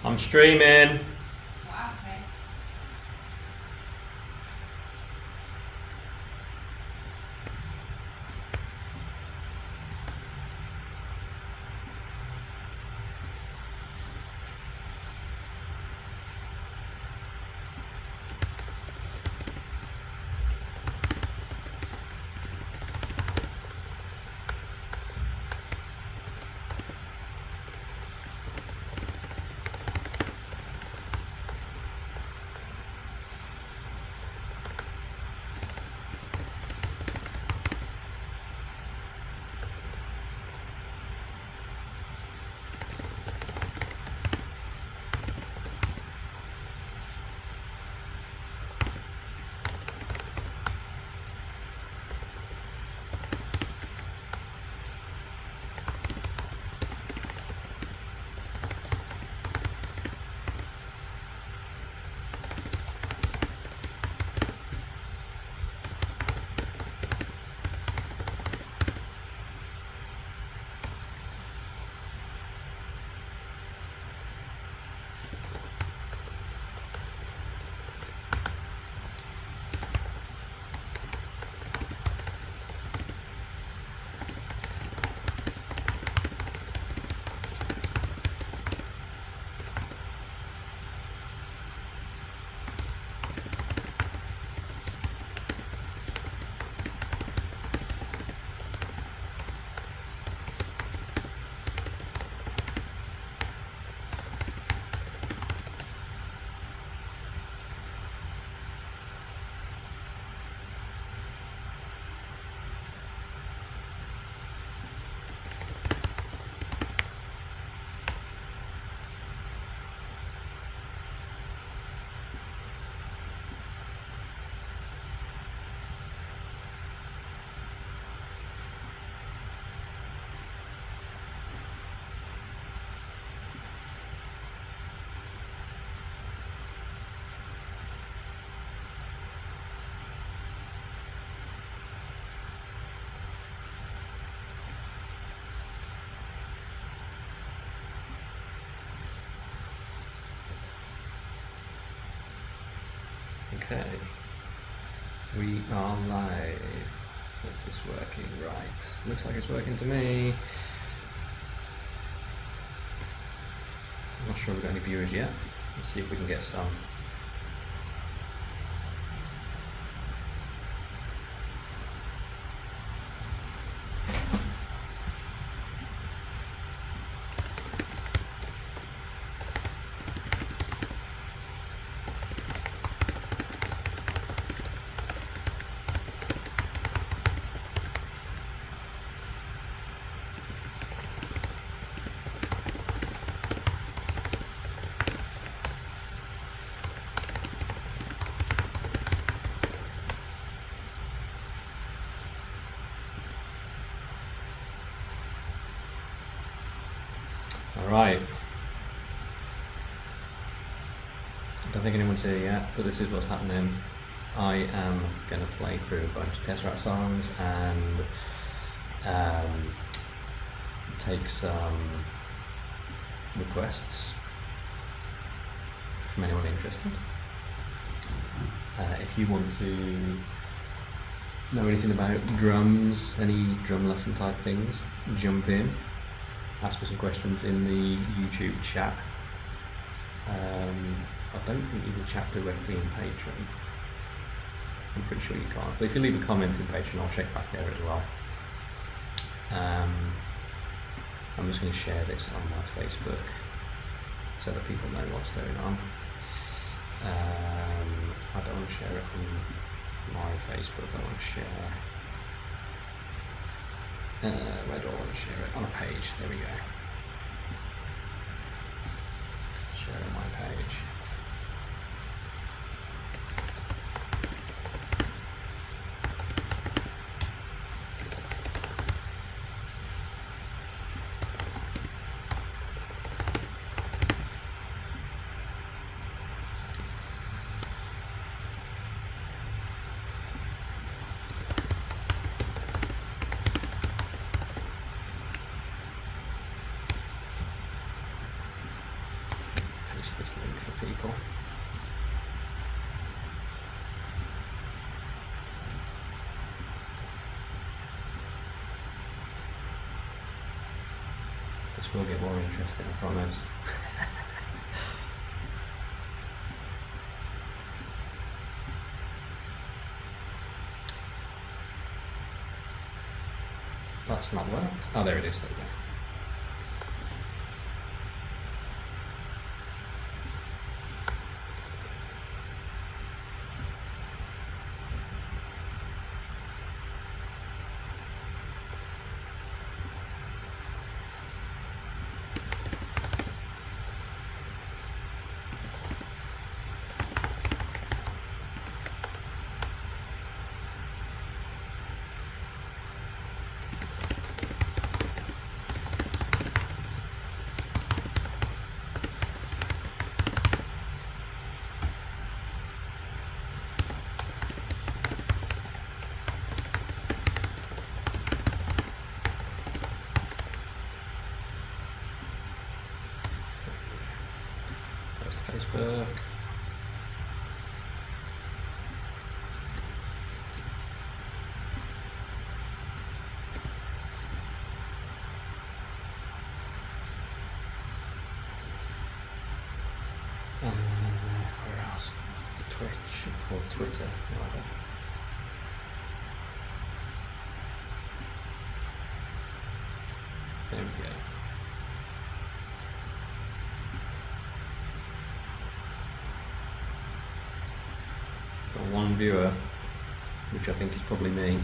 I'm streaming. Wow, okay. Okay, we are live. Is this working? Right, looks like it's working to me. I'm not sure we've got any viewers yet. Let's see if we can get some. Alright. I don't think anyone's here yet, but this is what's happening. I am going to play through a bunch of Tesseract songs and take some requests from anyone interested. If you want to know anything about drums, any drum lesson type things, jump in, ask me some questions in the YouTube chat. I don't think you can chat directly in Patreon. I'm pretty sure you can't, but if you leave a comment in Patreon, I'll check back there as well. I'm just going to share this on my Facebook so that people know what's going on. I don't want to share it on my Facebook. I want to share. Where do I want to share it? On a page. There we go. Share it on my page. paste this link for people. This will get more interesting, I promise. That's not worked. Oh, there it is. There we go. Facebook. Where else? Twitch or Twitter, rather. There we go. Got one viewer, which I think is probably me.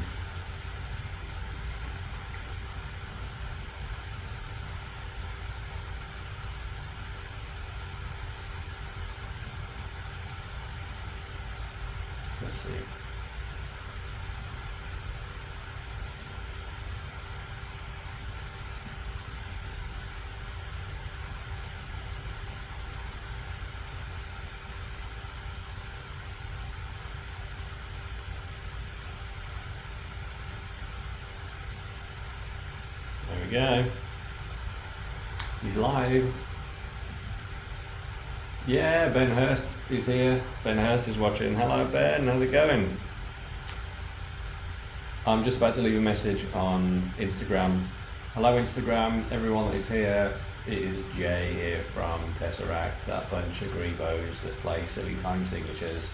Let's see. There we go. He's live. Yeah, Ben Hurst is here. Ben Hurst is watching. Hello, Ben. How's it going? I'm just about to leave a message on Instagram. Hello, Instagram. Everyone that is here. It is Jay here from Tesseract, that bunch of greebos that play silly time signatures.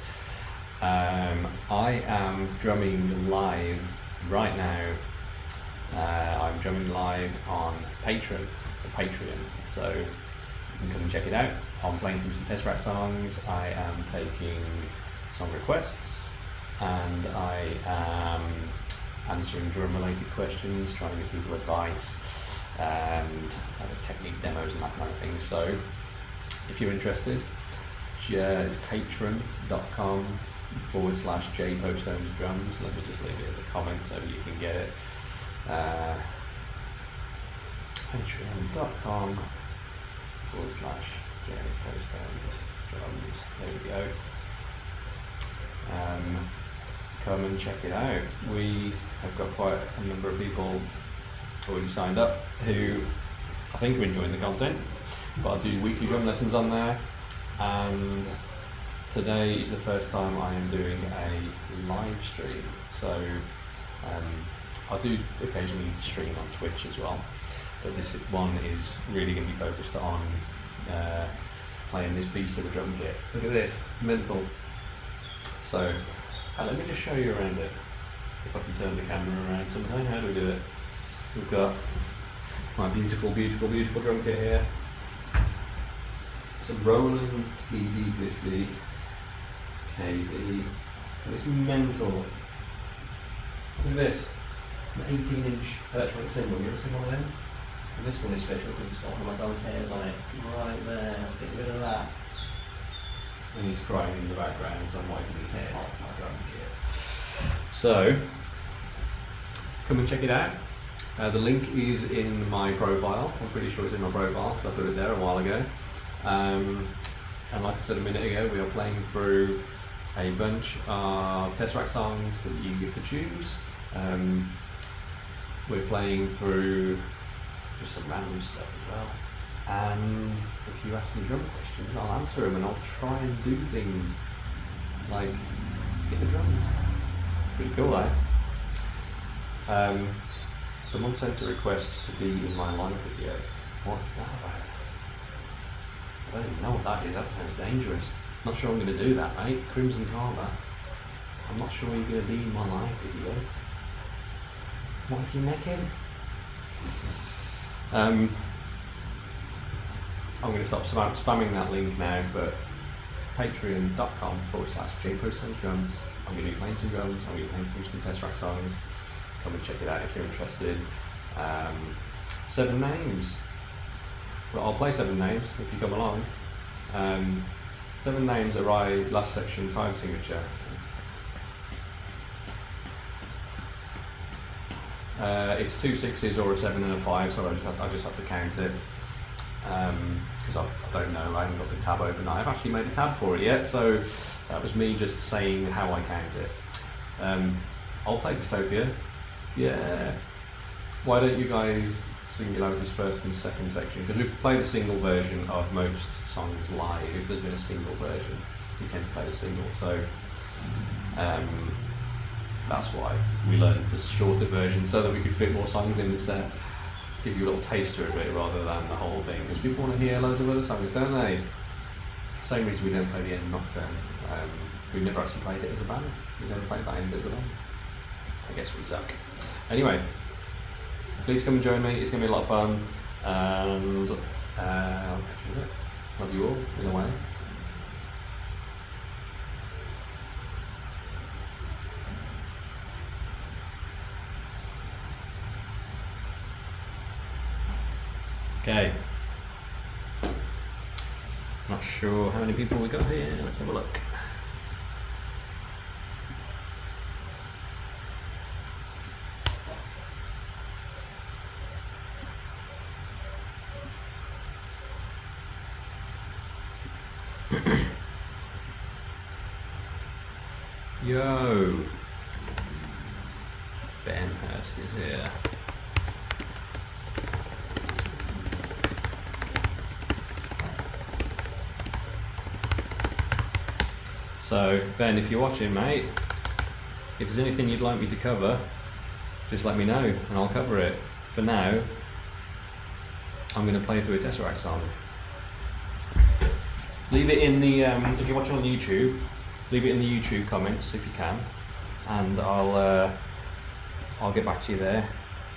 I am drumming live right now. I'm drumming live on Patreon, so you can come and check it out. I'm playing through some Tesseract songs, I am taking song requests, and I am answering drum related questions, trying to give people advice and technique demos and that kind of thing. So if you're interested, it's patreon.com/jpostonesdrums. Let me just leave it as a comment so you can get it. patreon.com/jpostonesdrums. There we go. Come and check it out. We have got quite a number of people already signed up who I think are enjoying the content, but I do weekly drum lessons on there, and today is the first time I am doing a live stream. So I do occasionally stream on Twitch as well, but this one is really going to be focused on playing this beast of a drum kit. Look at this, mental. So let me just show you around it, if I can turn the camera around somehow. How do we do it? We've got my beautiful, beautiful, beautiful drum kit here. It's a Roland TD50 KV, and it's mental. Look at this, an 18-inch electronic cymbal. You ever seen one of them? And this one is special because it's got one of my dog's hairs on it. Right there, let's get rid of that. And he's crying in the background because I'm wiping his hair off my drum kit. So, come and check it out. The link is in my profile. I'm pretty sure it's in my profile because I put it there a while ago. And like I said a minute ago, we are playing through a bunch of Tesseract songs that you get to choose. We're playing through just some random stuff as well. And if if you ask me drum questions, I'll answer them and I'll try and do things like hit the drums. Pretty cool, eh? Someone sent a request to be in my live video. What is that about? I don't even know what that is. That sounds dangerous. Not sure I'm going to do that, mate. Crimson Karma. I'm not sure you're going to be in my live video. What if you're naked? I'm going to stop spamming that link now, but patreon.com/jposttonsdrums. I'm going to be playing some drums, I'm going to be playing through some Tesseract songs. Come and check it out if you're interested. 7 names. Well, I'll play 7 names if you come along. 7 names are my last section time signature. It's 2 6s or a 7 and a 5, so I just have to count it. Because I don't know, I haven't got the tab open. I've actually made a tab for it yet, so that was me just saying how I count it. I'll play Dystopia. Yeah. Why don't you guys Singularity's first and second section? Because we play the single version of most songs live. If there's been a single version, we tend to play the single. So that's why we learned the shorter version, so that we could fit more songs in the set. Give you a little taster of it rather than the whole thing, because people want to hear loads of other songs, don't they? Same reason we don't play the End Nocturne. We've never actually played it as a band. We never played that End as a band. I guess we suck. Anyway, please come and join me. It's going to be a lot of fun, and I'll catch you in a bit. Love you all, in a way. Okay. Not sure how many people we got here. Let's have a look. Yo, Ben Hurst is here. So, Ben, if you're watching, mate, if there's anything you'd like me to cover, just let me know and I'll cover it. For now, I'm going to play through a Tesseract song. Leave it in the, if you're watching on YouTube, leave it in the YouTube comments if you can, and I'll get back to you there.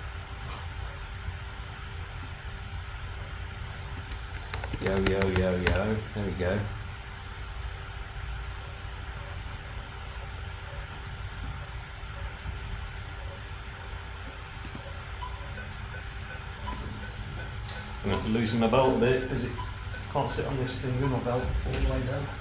Yo, yo, yo, yo, there we go. I'm going to have to loosen my belt a bit because it can't sit on this thing with my belt all the way down.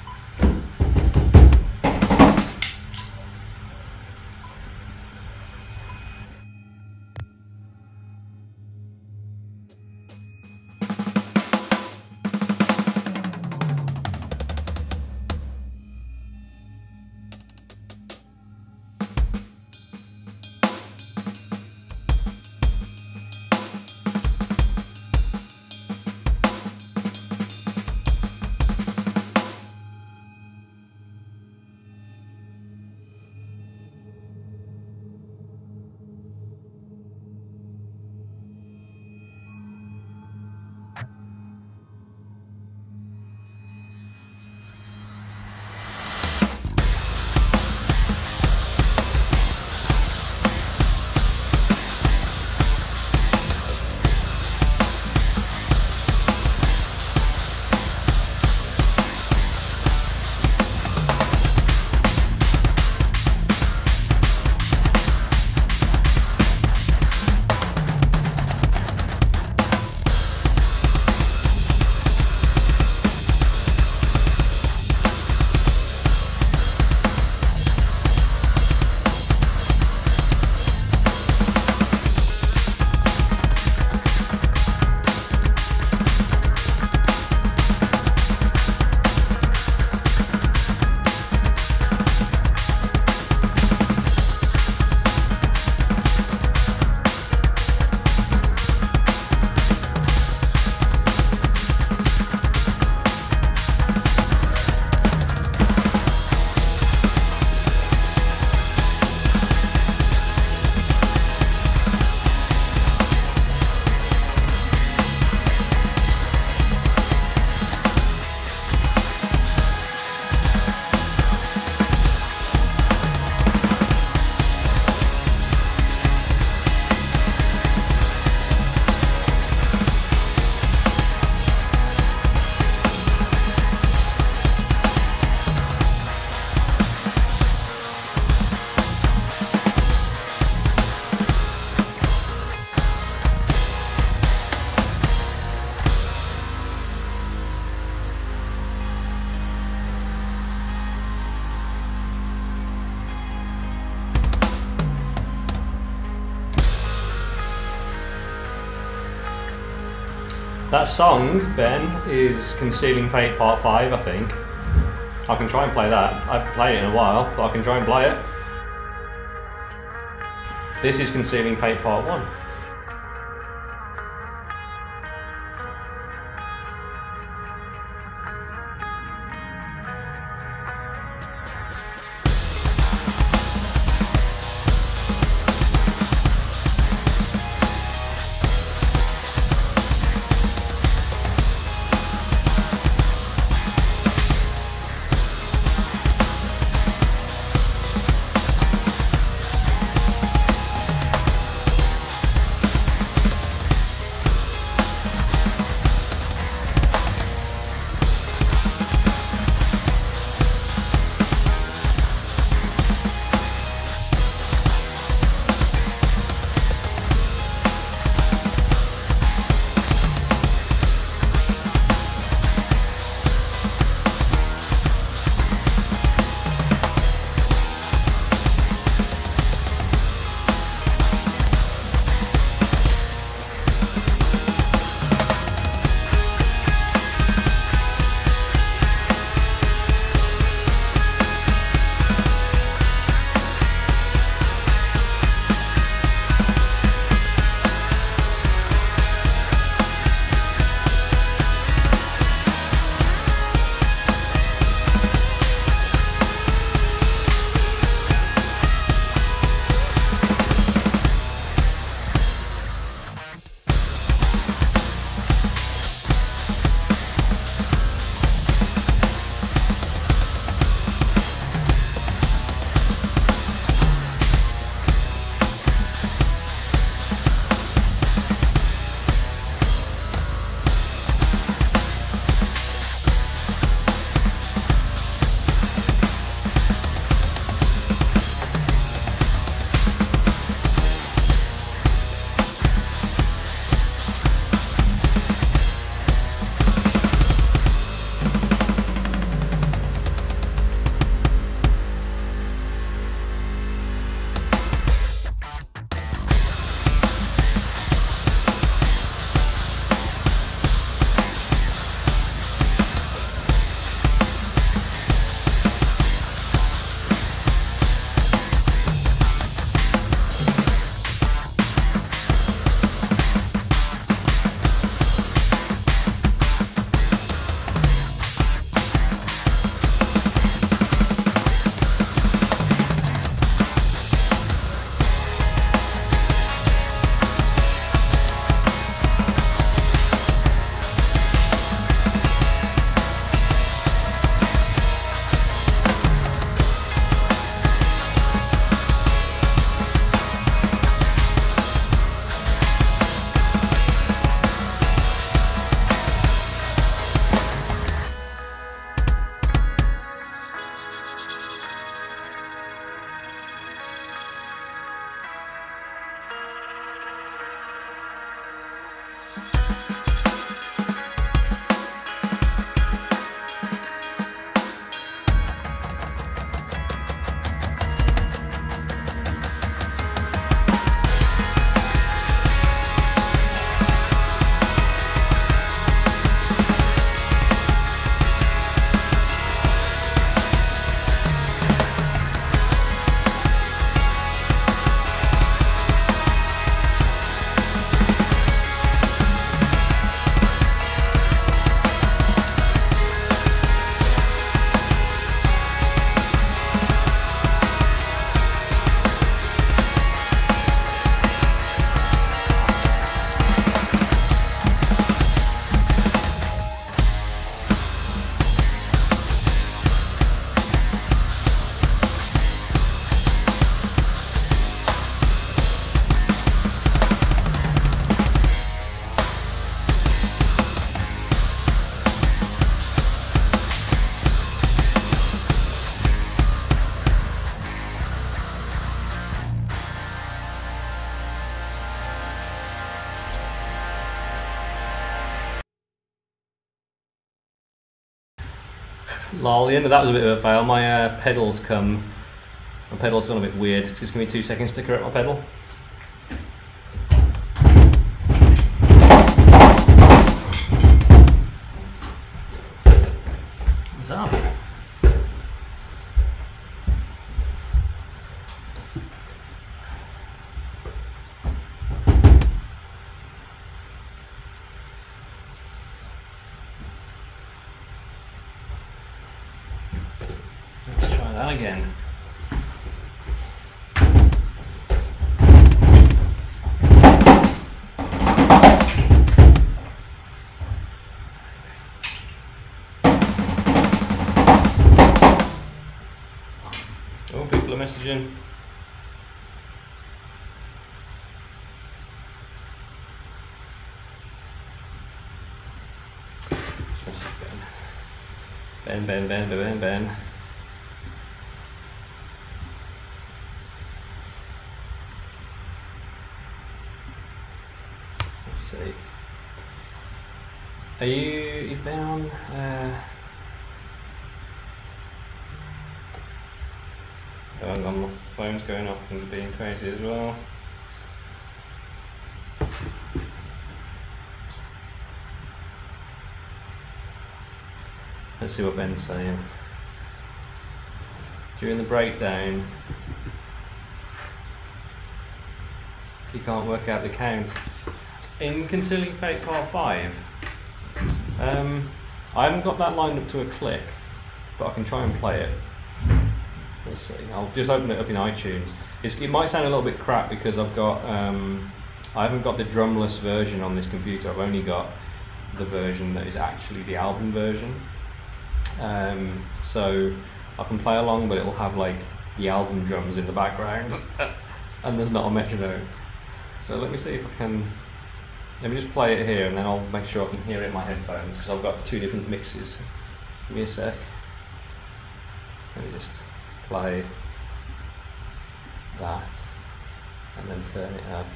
That song, Ben, is Concealing Fate Part 5, I think. I can try and play that. I haven't played it in a while, but I can try and play it. This is Concealing Fate Part 1. Lol, the end of that was a bit of a fail. My pedal's gone a bit weird. Just give me 2 seconds to correct my pedal. thumbs up. Let's try that again. Oh, people are messaging. Let's message Ben. Ben. Let's see. You've been on? Hang on, my phone's going off and being crazy as well. Let's see what Ben's saying. During the breakdown, you can't work out the count. In Concealing Fate Part 5, I haven't got that lined up to a click, but I can try and play it. Let's see, I'll just open it up in iTunes. It might sound a little bit crap because I've got, I haven't got the drumless version on this computer. I've only got the version that is actually the album version. So I can play along, but it will have like the album drums in the background, and there's not a metronome. So let me see if I can. Let me just play it here, and then I'll make sure I can hear it in my headphones because I've got two different mixes. Give me a sec. Let me just play that, and then turn it up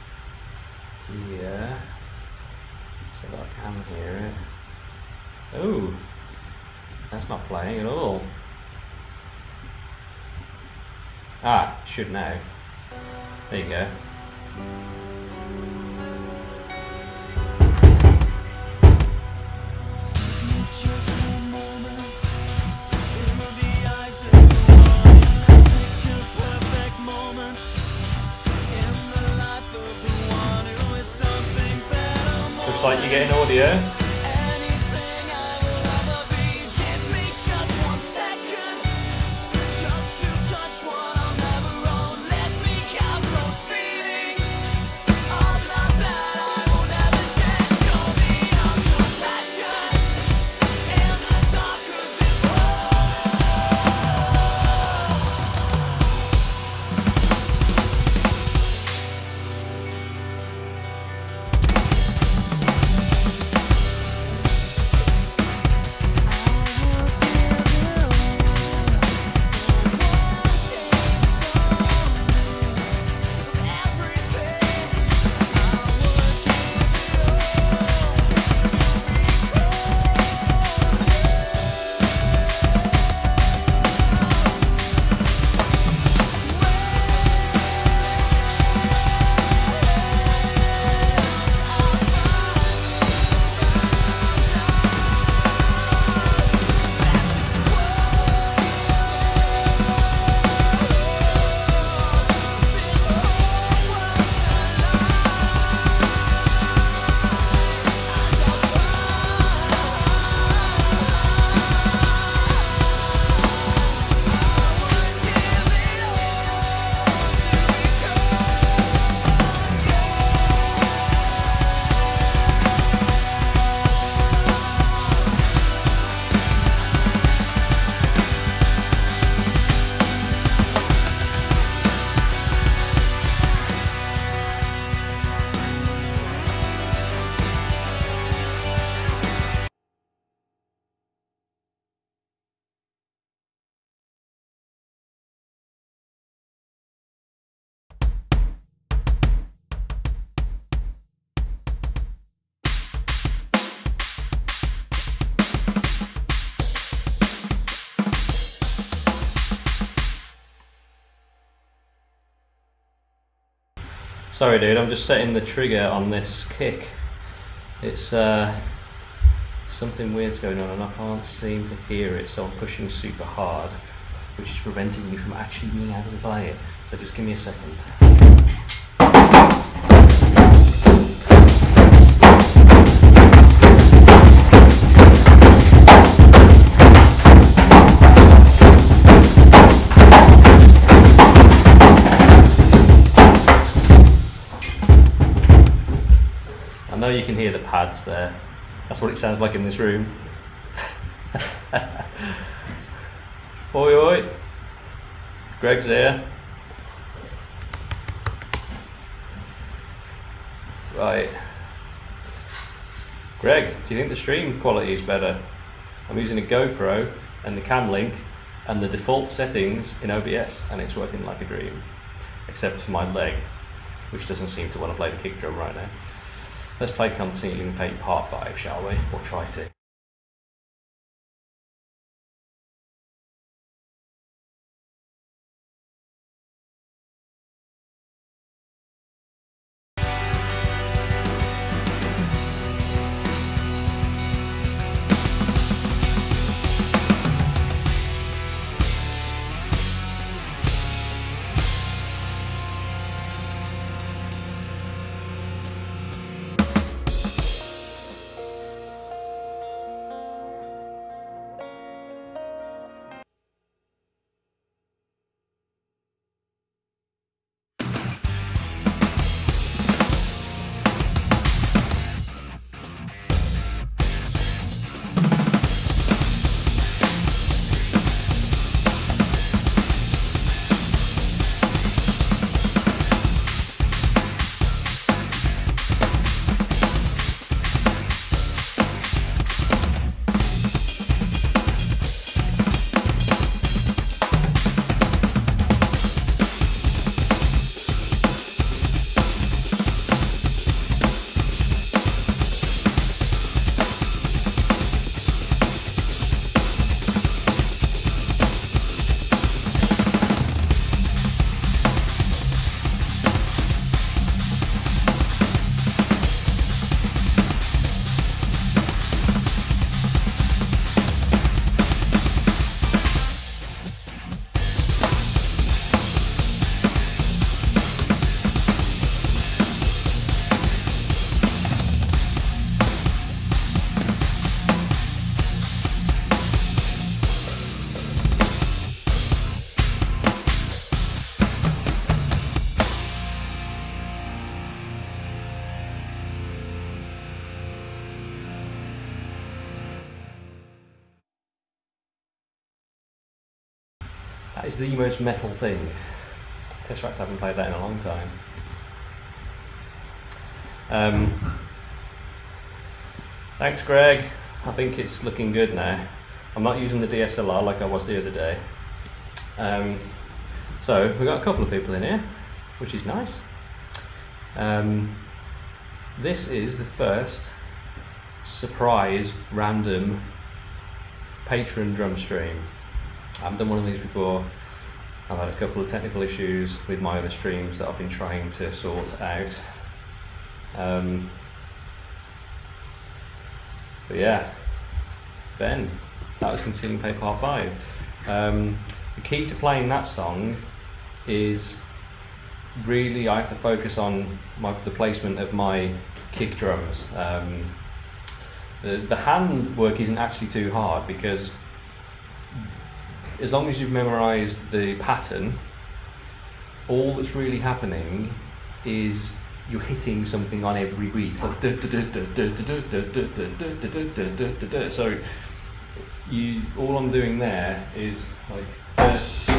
here so that I can hear it. Oh, that's not playing at all. Ah, it should now. There you go. Looks like you're getting audio. Sorry dude, I'm just setting the trigger on this kick. It's something weird's going on and I can't seem to hear it, so I'm pushing super hard, which is preventing me from actually being able to play it. So just give me a second. I know you can hear the pads there. That's what it sounds like in this room. Oi, oi. Greg's here. Right. Greg, do you think the stream quality is better? I'm using a GoPro and the Cam Link and the default settings in OBS, and it's working like a dream. Except for my leg, which doesn't seem to want to play the kick drum right now. Let's play Concealing Fate Part 5, shall we? Or try to. That is the most metal thing. Tesseract, I haven't played that in a long time. Thanks, Greg. I think it's looking good now. I'm not using the DSLR like I was the other day. So we've got a couple of people in here, which is nice. This is the first surprise random patron drum stream. I haven't done one of these before. I've had a couple of technical issues with my other streams that I've been trying to sort out. But yeah, Ben, that was Concealing Fate Part 5. The key to playing that song is really I have to focus on the placement of my kick drums. The hand work isn't actually too hard because as long as you've memorized the pattern, all that's really happening is you're hitting something on every beat. So all I'm doing there is like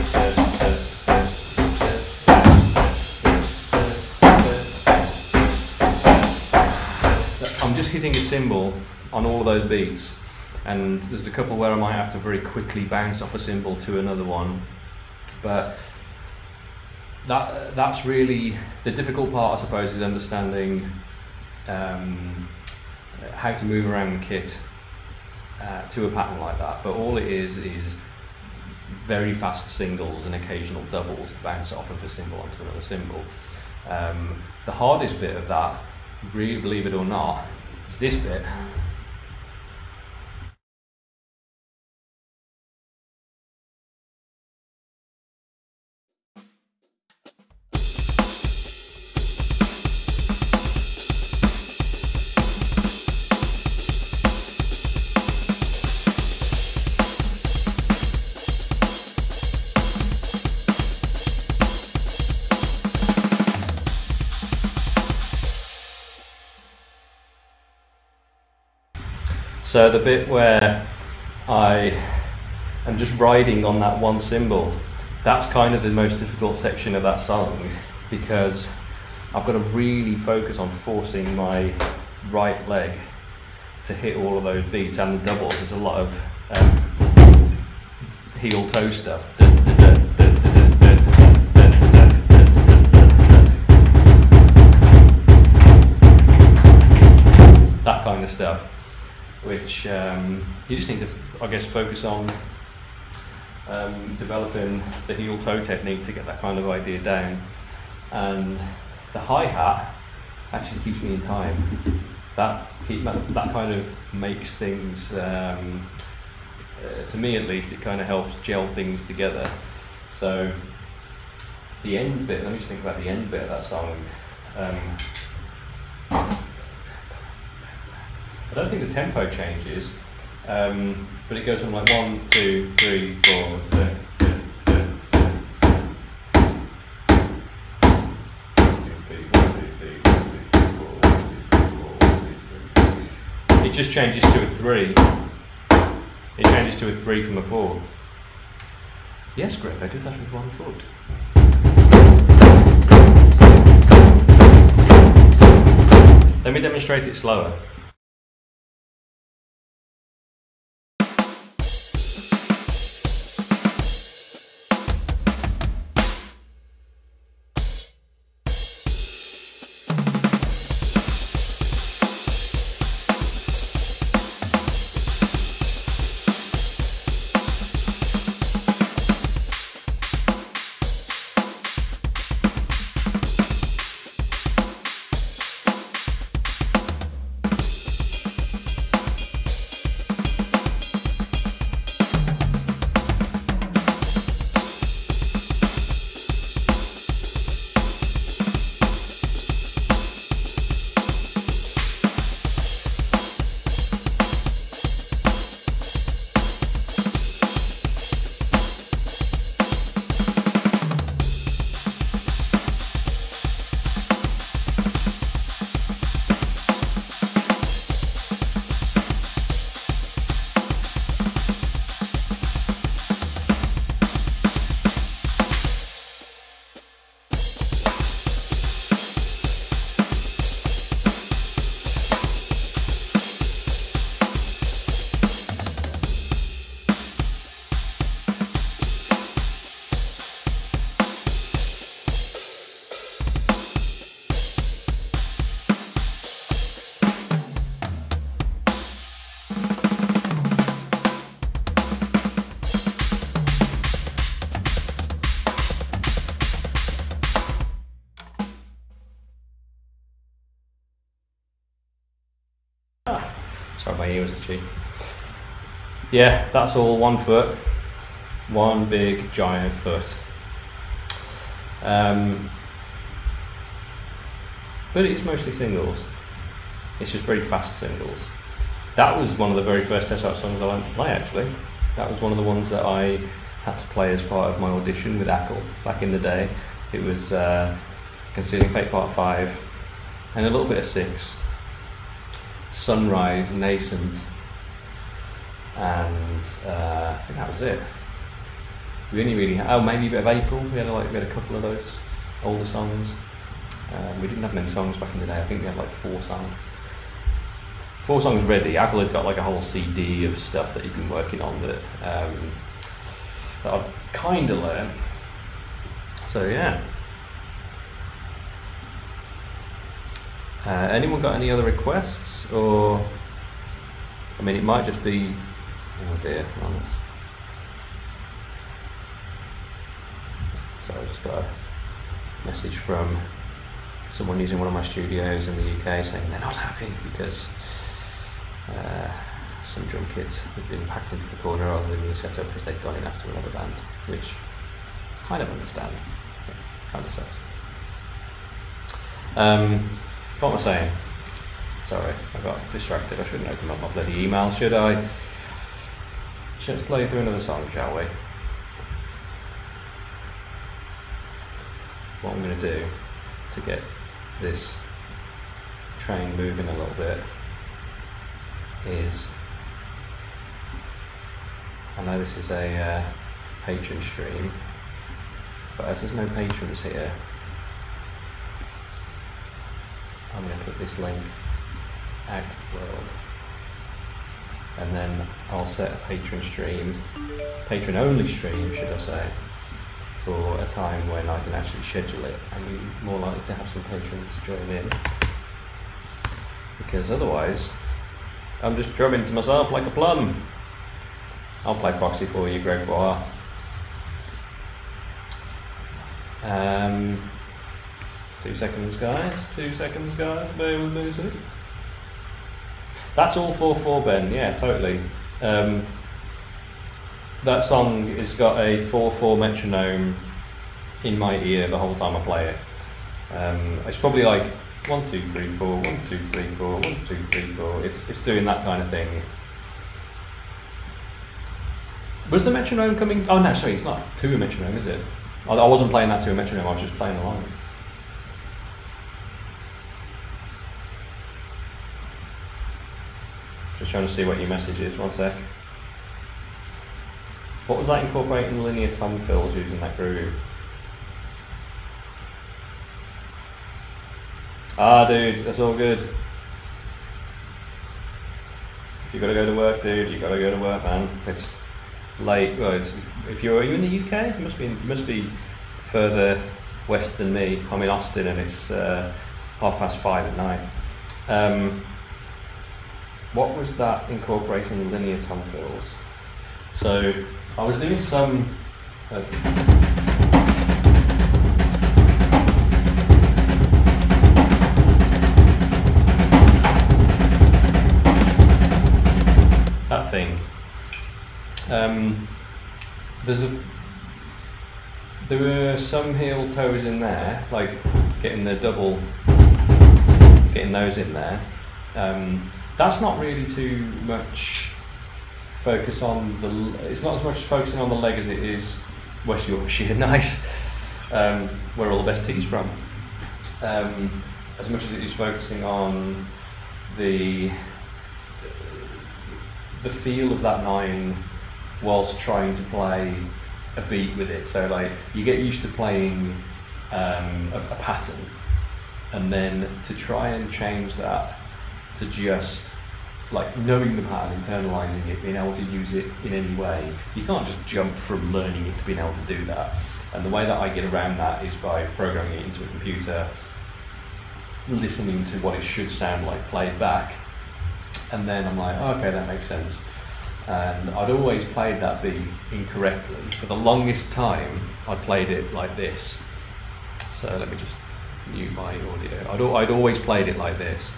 I'm just hitting a cymbal on all of those beats. And there's a couple where I might have to very quickly bounce off a cymbal to another one. But that's really the difficult part, I suppose, is understanding how to move around the kit to a pattern like that. But all it is very fast singles and occasional doubles to bounce off of a cymbal onto another cymbal. The hardest bit of that, really, believe it or not, is this bit. So the bit where I am just riding on that one cymbal, that's kind of the most difficult section of that song, because I've got to really focus on forcing my right leg to hit all of those beats and the doubles. There's a lot of heel toe stuff. That kind of stuff, which you just need to, I guess, focus on developing the heel toe technique to get that kind of idea down. And the hi-hat actually keeps me in time. That kind of makes things, to me at least, it kind of helps gel things together. So the end bit, let me just think about the end bit of that song. I don't think the tempo changes, but it goes from like 1, 2, 3, 4. It just changes to a 3. It changes to a 3 from a 4. Yes, Greg, I did that with 1 foot. Let me demonstrate it slower. Sorry, my ear was itchy. Yeah, that's all 1 foot. One big giant foot. But it's mostly singles. It's just very fast singles. That was one of the very first Tesseract songs I learned to play, actually. That was one of the ones that I had to play as part of my audition with Ackle back in the day. It was Concealing Fate Part 5 and a little bit of 6. Sunrise, Nascent, and I think that was it. We only really had, maybe a bit of April. We had a couple of those older songs. We didn't have many songs back in the day. I think we had like 4 songs. 4 songs ready. Ackle had got like a whole CD of stuff that he'd been working on that I've kind of learned. So yeah. Anyone got any other requests, or I mean, it might just be, oh dear, honest. So I just got a message from someone using one of my studios in the UK saying they're not happy because some drum kits had been packed into the corner rather than being set up because they'd gone in after another band, which I kind of understand. It kind of sucks. What was I saying? Sorry, I got distracted. I shouldn't open up my bloody email, should I? Let's play through another song, shall we? What I'm going to do to get this train moving a little bit is I know this is a patron stream, but as there's no patrons here, I'm going to put this link out to the world, and then I'll set a patron stream, patron only stream should I say, for a time when I can actually schedule it and be more likely to have some patrons join in, because otherwise I'm just drumming to myself like a plum. I'll play proxy for you, Gregoire. 2 seconds guys, 2 seconds guys, bear with me a sec. That's all 4/4 Ben, yeah, totally. That song has got a 4/4 metronome in my ear the whole time I play it. It's probably like 1 2 3 4, 1 2 3 4, 1 2 3 4. It's doing that kind of thing. Was the metronome coming? Oh no, sorry, it's not to a metronome, is it? I wasn't playing that to a metronome. I was just playing along. Just trying to see what your message is. 1 sec. What was that incorporating linear tom fills using that groove? Ah, dude, that's all good. If you gotta go to work, dude, you gotta go to work, man. It's late. Well, are you in the UK? You must be further west than me. I'm in Austin, and it's 5:30 at night. What was that incorporating linear tom fills? So I was doing some. That thing. There were some heel toes in there, like getting those in there. That's not really too much focus on it's not as much focusing on the leg as it is West Yorkshire, nice, where all the best tea's from. As much as it is focusing on the feel of that 9 whilst trying to play a beat with it. So like you get used to playing a pattern, and then to try and change that to just like knowing the pattern, internalizing it, being able to use it in any way. You can't just jump from learning it to being able to do that. And the way that I get around that is by programming it into a computer, listening to what it should sound like played back, and then I'm like, oh, okay, that makes sense. And I'd always played that beat incorrectly. For the longest time, I played it like this. So let me just mute my audio. I'd always played it like this.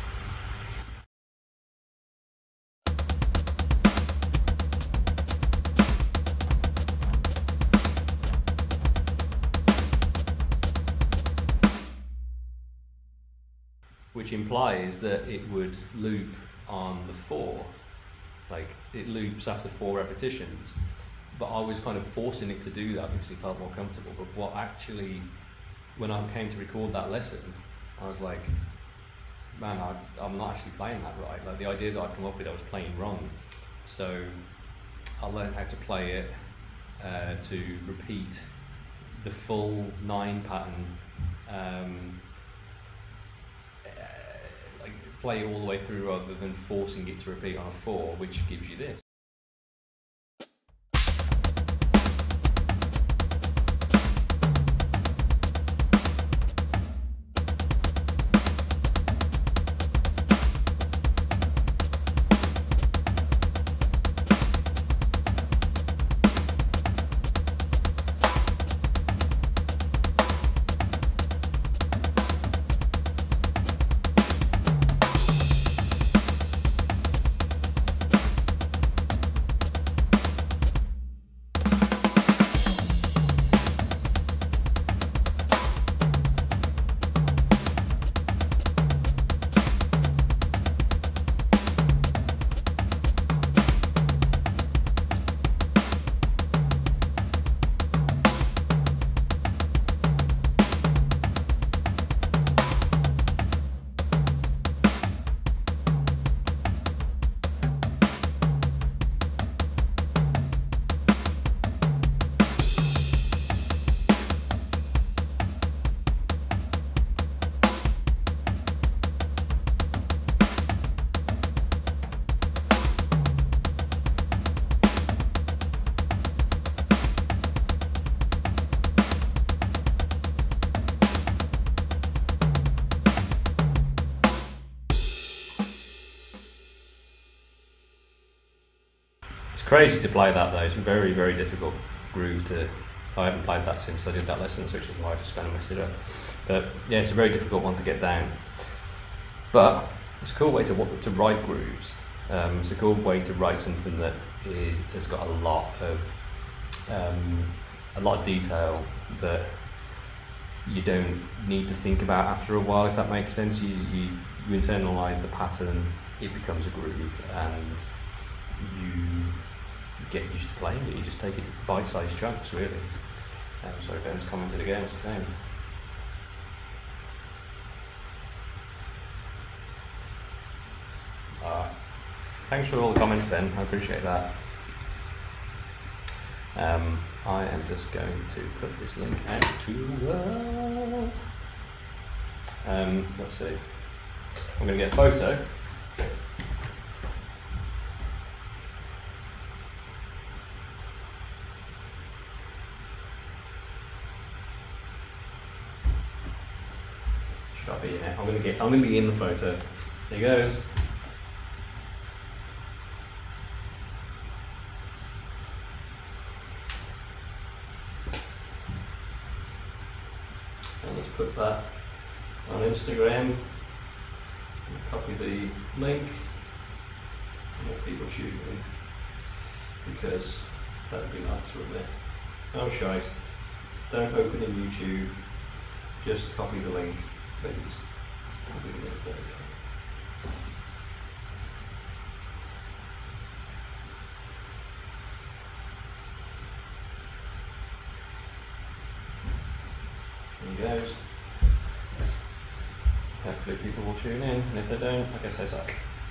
Which implies that it would loop on the 4, like it loops after 4 repetitions, but I was kind of forcing it to do that because it felt more comfortable. But what actually, when I came to record that lesson, I was like, man, I'm not actually playing that right. Like the idea that I'd come up with, I was playing wrong. So I learned how to play it to repeat the full 9 pattern, like play it all the way through rather than forcing it to repeat on a 4, which gives you this. crazy to play that though. It's a very, very difficult groove to. I haven't played that since I did that lesson, which is why I just kind of messed it up. But yeah, it's a very difficult one to get down. But it's a cool way to write grooves. It's a cool way to write something that has got a lot of detail that you don't need to think about after a while, if that makes sense. You internalize the pattern, it becomes a groove, and you get used to playing it. You just take it bite-sized chunks, really. Sorry, Ben's commented again. What's the same? Thanks for all the comments, Ben. I appreciate that. I am just going to put this link out to. Let's see. I'm going to get a photo. Should I be in it? I'm going to be in the photo. There goes. And let's put that on Instagram. Copy the link and let people tune in, because that would be nice, wouldn't it? Oh shite, don't open in YouTube, just copy the link, please. Copy the link, there we go. There he goes. Hopefully people will tune in, and if they don't, I guess I suck.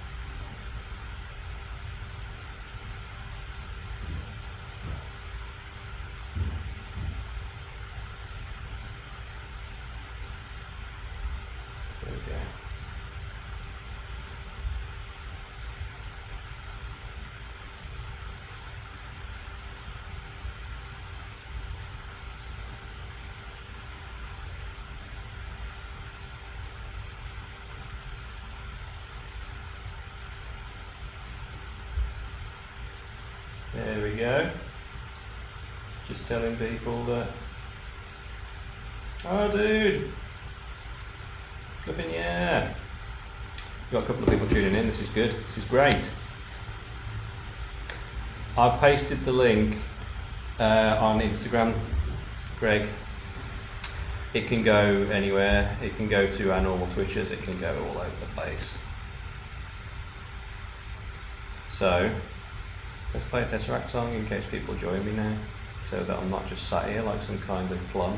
There we go. There we go. Just telling people that, oh dude, flipping yeah. Got a couple of people tuning in, this is good, this is great. I've pasted the link on Instagram, Greg. It can go anywhere, it can go to our normal Twitchers, it can go all over the place. So, let's play a Tesseract song in case people join me now, so that I'm not just sat here like some kind of plum.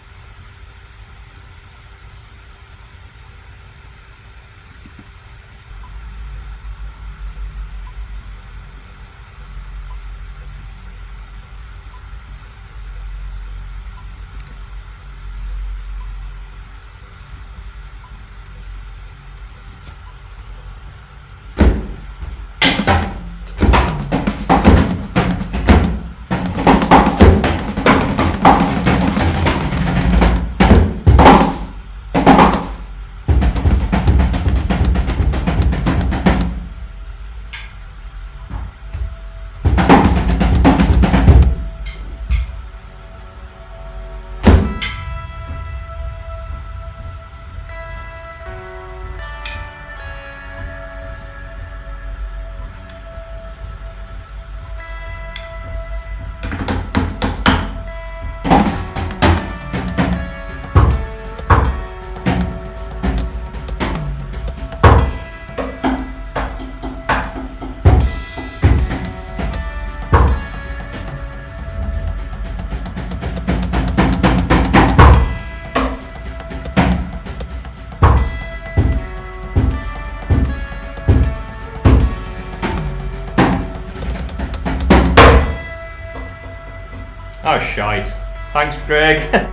Oh shite. Thanks, Greg.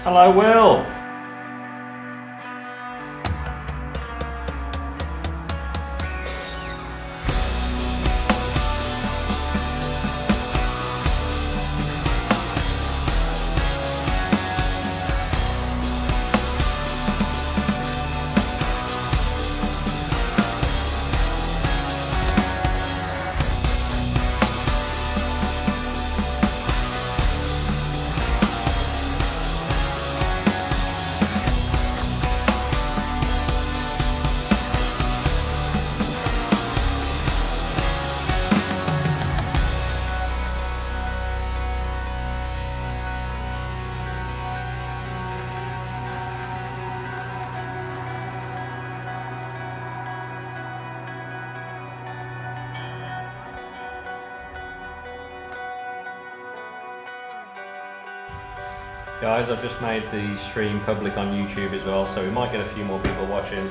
Hello, Will. Guys, I've just made the stream public on YouTube as well, so we might get a few more people watching.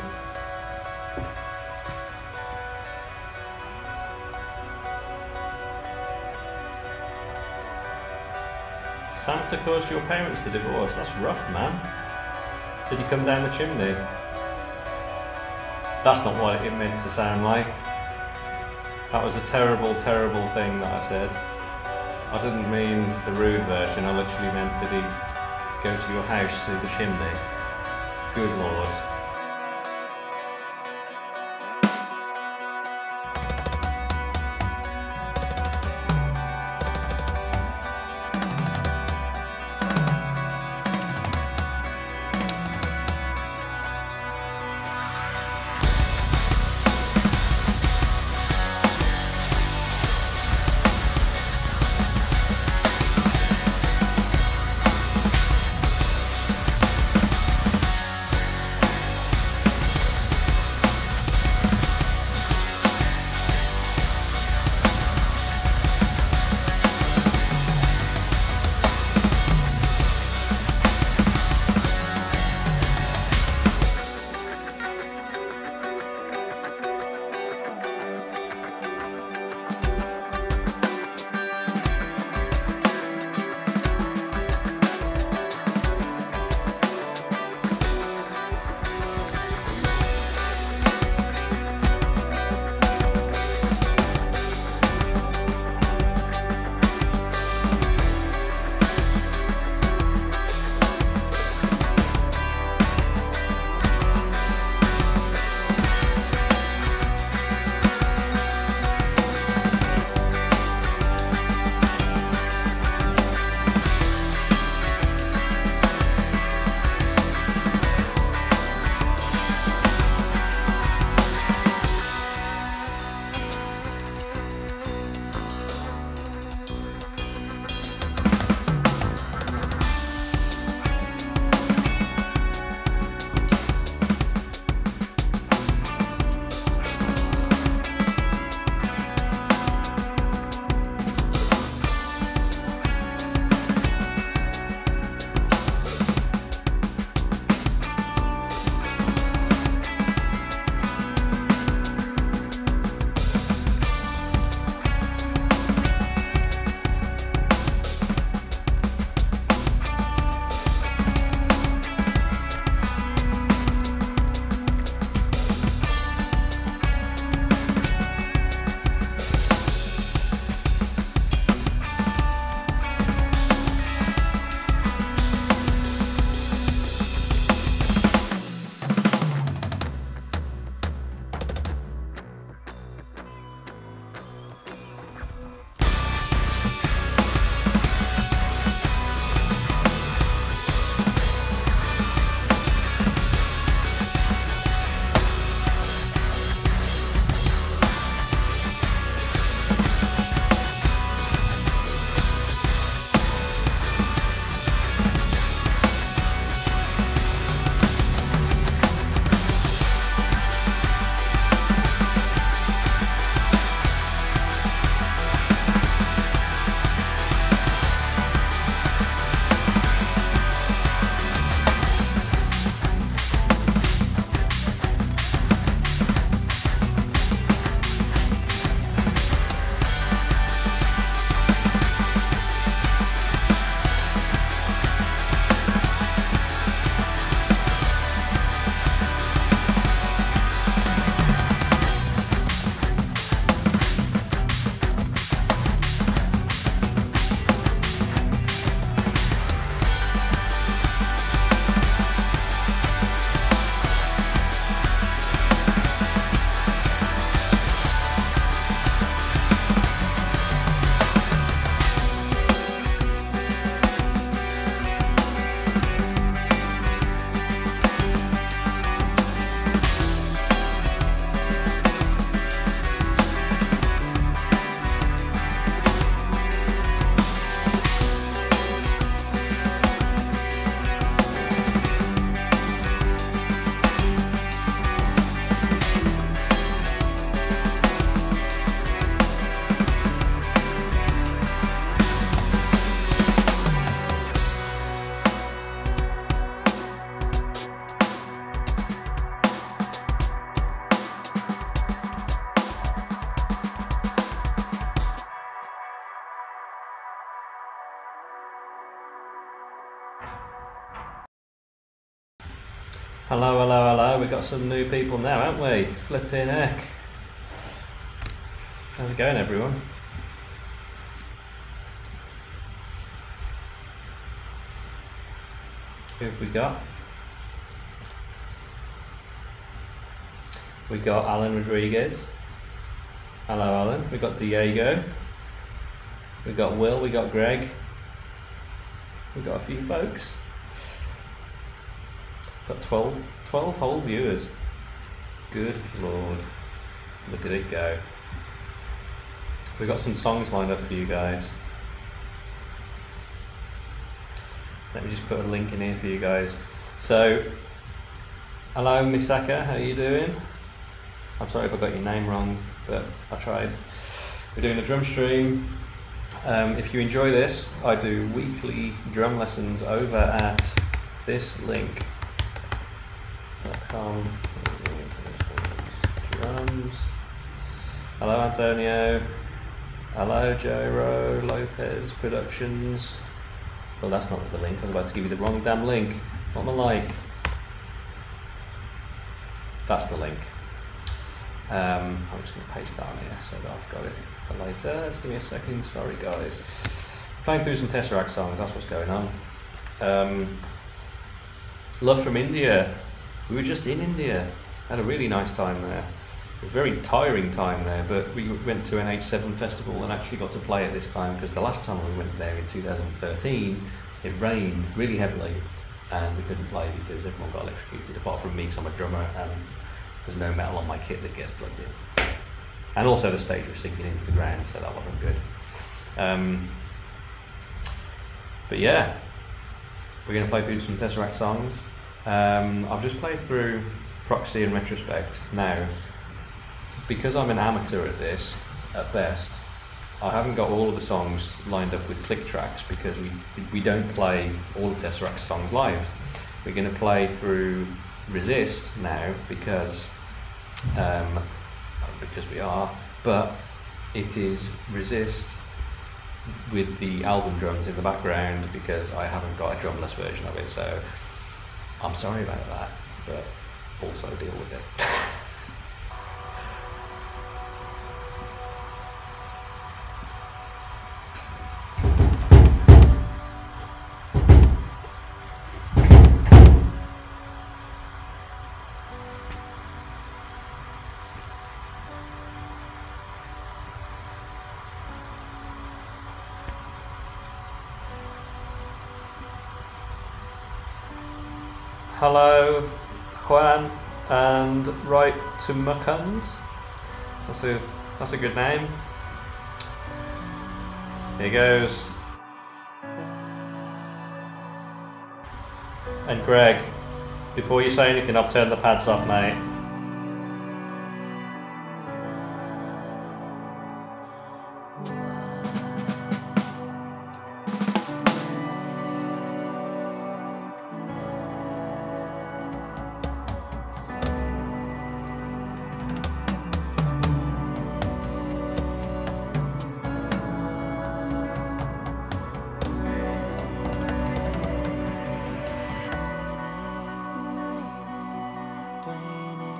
Santa caused your parents to divorce. That's rough, man. Did he come down the chimney? That's not what it meant to sound like. That was a terrible, terrible thing that I said. I didn't mean the rude version, I literally meant did he go to your house through the chimney? Good Lord. Hello, hello, hello. We've got some new people now, haven't we? Flipping heck. How's it going, everyone? Who have we got? We got Alan Rodriguez. Hello, Alan. We got Diego. We got Will. We got Greg. We got a few folks. Got 12 whole viewers. Good lord. Look at it go. We've got some songs lined up for you guys. Let me just put a link in here for you guys. So, hello Misaka, how are you doing? I'm sorry if I got your name wrong, but I tried. We're doing a drum stream. If you enjoy this, I do weekly drum lessons over at this link.com. Drums. Hello Antonio. Hello Jairo Lopez Productions. Well, that's not the link. I was about to give you the wrong damn link. What am I like? That's the link. I'm just going to paste that on here so that I've got it for later. Just give me a second. Sorry, guys. Playing through some Tesseract songs. That's what's going on. Love from India. We were just in India. Had a really nice time there. A very tiring time there, but we went to an H7 festival and actually got to play it this time because the last time we went there in 2013 it rained really heavily and we couldn't play because everyone got electrocuted apart from me because I'm a drummer and there's no metal on my kit that gets plugged in, and also the stage was sinking into the ground, so that wasn't good. But yeah, we're going to play through some Tesseract songs. I've just played through Proxy and Retrospect. Now, because I'm an amateur at this, at best, I haven't got all of the songs lined up with click tracks because we don't play all of Tesseract's songs live. We're going to play through Resist now because we are, but it is Resist with the album drums in the background because I haven't got a drumless version of it, so I'm sorry about that, but also deal with it. Hello, Juan and Right to Mukund. That's a good name. Here goes. And Greg, before you say anything, I've turned the pads off, mate. Raining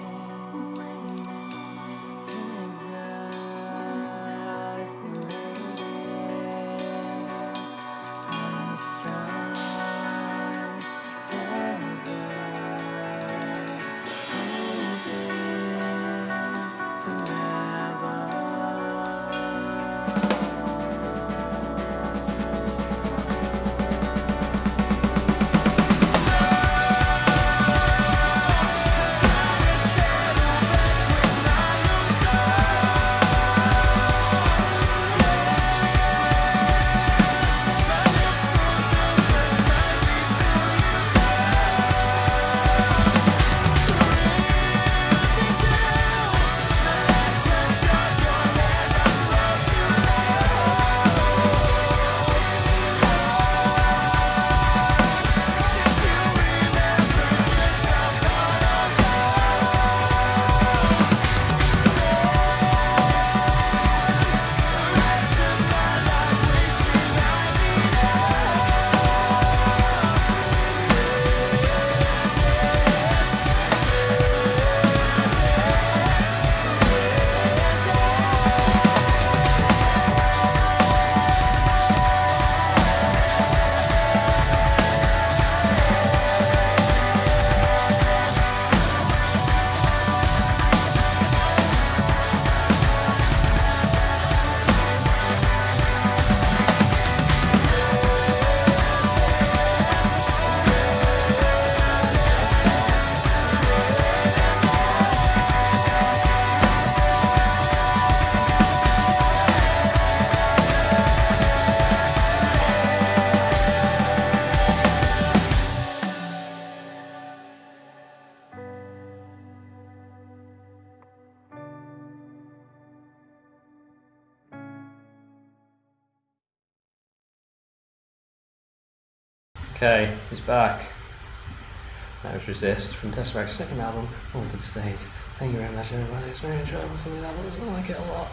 Okay, he's back. That was Resist from Tesseract's second album, Altered State. Thank you very much, everybody. It's very enjoyable for me. That was, I like it a lot.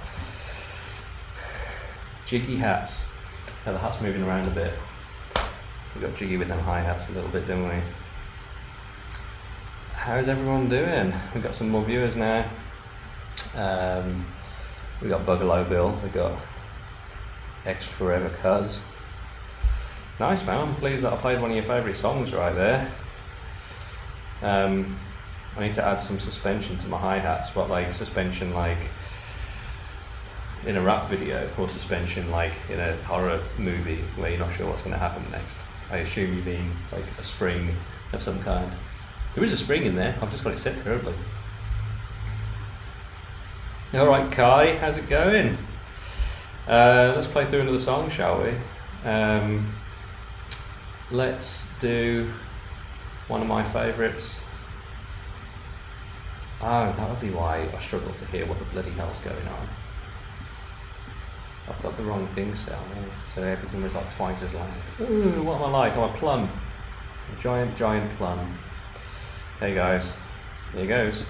Jiggy hats. Now the hat's moving around a bit. We got jiggy with them hi-hats a little bit, didn't we? How's everyone doing? We've got some more viewers now. We got Bugalow Bill. We got X Forever Cuz. Nice, man. I'm pleased that I played one of your favourite songs right there. I need to add some suspension to my hi-hats, but like suspension like in a rap video, or suspension like in a horror movie where you're not sure what's going to happen next. I assume you mean like a spring of some kind. There is a spring in there, I've just got it set terribly. Alright Kai, how's it going? Let's play through another song, shall we? Let's do one of my favourites. Oh, that would be why I struggle to hear what the bloody hell's going on. I've got the wrong thing set on here, so everything was like twice as loud. Ooh, what am I like? I'm a plum. A giant, giant plum. Hey guys, here goes.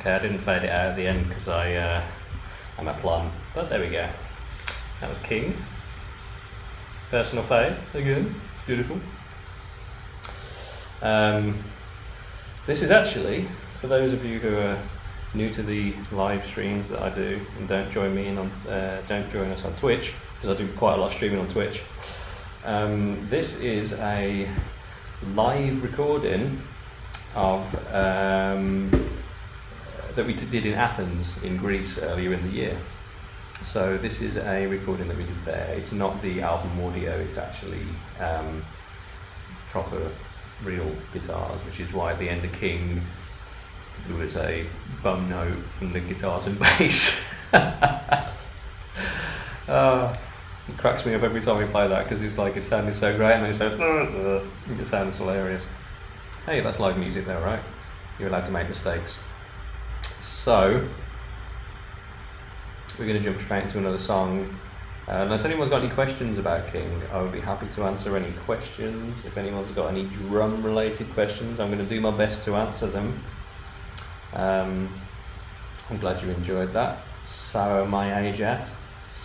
Okay, I didn't fade it out at the end because I'm a plum, but there we go. That was King. Personal fave, again, it's beautiful. This is actually, for those of you who are new to the live streams that I do and don't join us on Twitch, because I do quite a lot of streaming on Twitch. This is a live recording of that we did in Athens in Greece earlier in the year. So this is a recording that we did there. It's not the album audio, it's actually proper real guitars, which is why at the end of King there was a bum note from the guitars and bass. It cracks me up every time we play that because it's like it sounded so great and then it's like it sounds hilarious. Hey, that's live music though, right? You're allowed to make mistakes. So we're going to jump straight into another song. Unless anyone's got any questions about King, I would be happy to answer any questions. If anyone's got any drum related questions, I'm going to do my best to answer them. I'm glad you enjoyed that. Sour Amajat.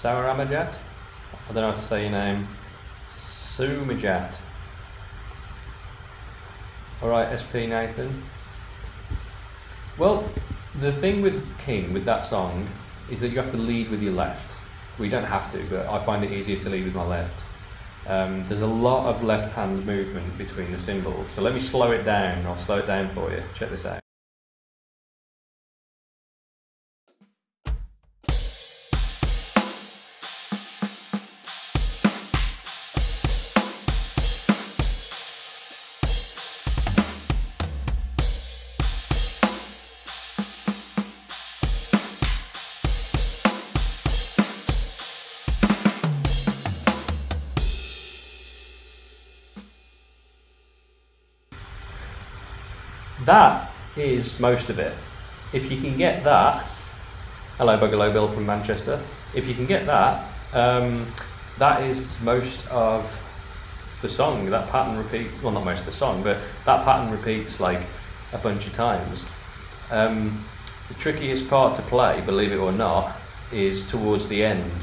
I don't know how to say your name. Sumajat. Alright, SP Nathan. Well, the thing with King, with that song, is that you have to lead with your left. Well, you don't have to, but I find it easier to lead with my left. There's a lot of left hand movement between the cymbals, so let me slow it down. I'll slow it down for you. Check this out. That is most of it. If you can get that, hello Bugalow Bill from Manchester, if you can get that, that is most of the song. That pattern repeats, well not most of the song, but that pattern repeats like a bunch of times. The trickiest part to play, believe it or not, is towards the end.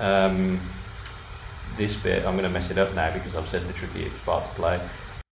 This bit, I'm going to mess it up now because I've said the trickiest part to play.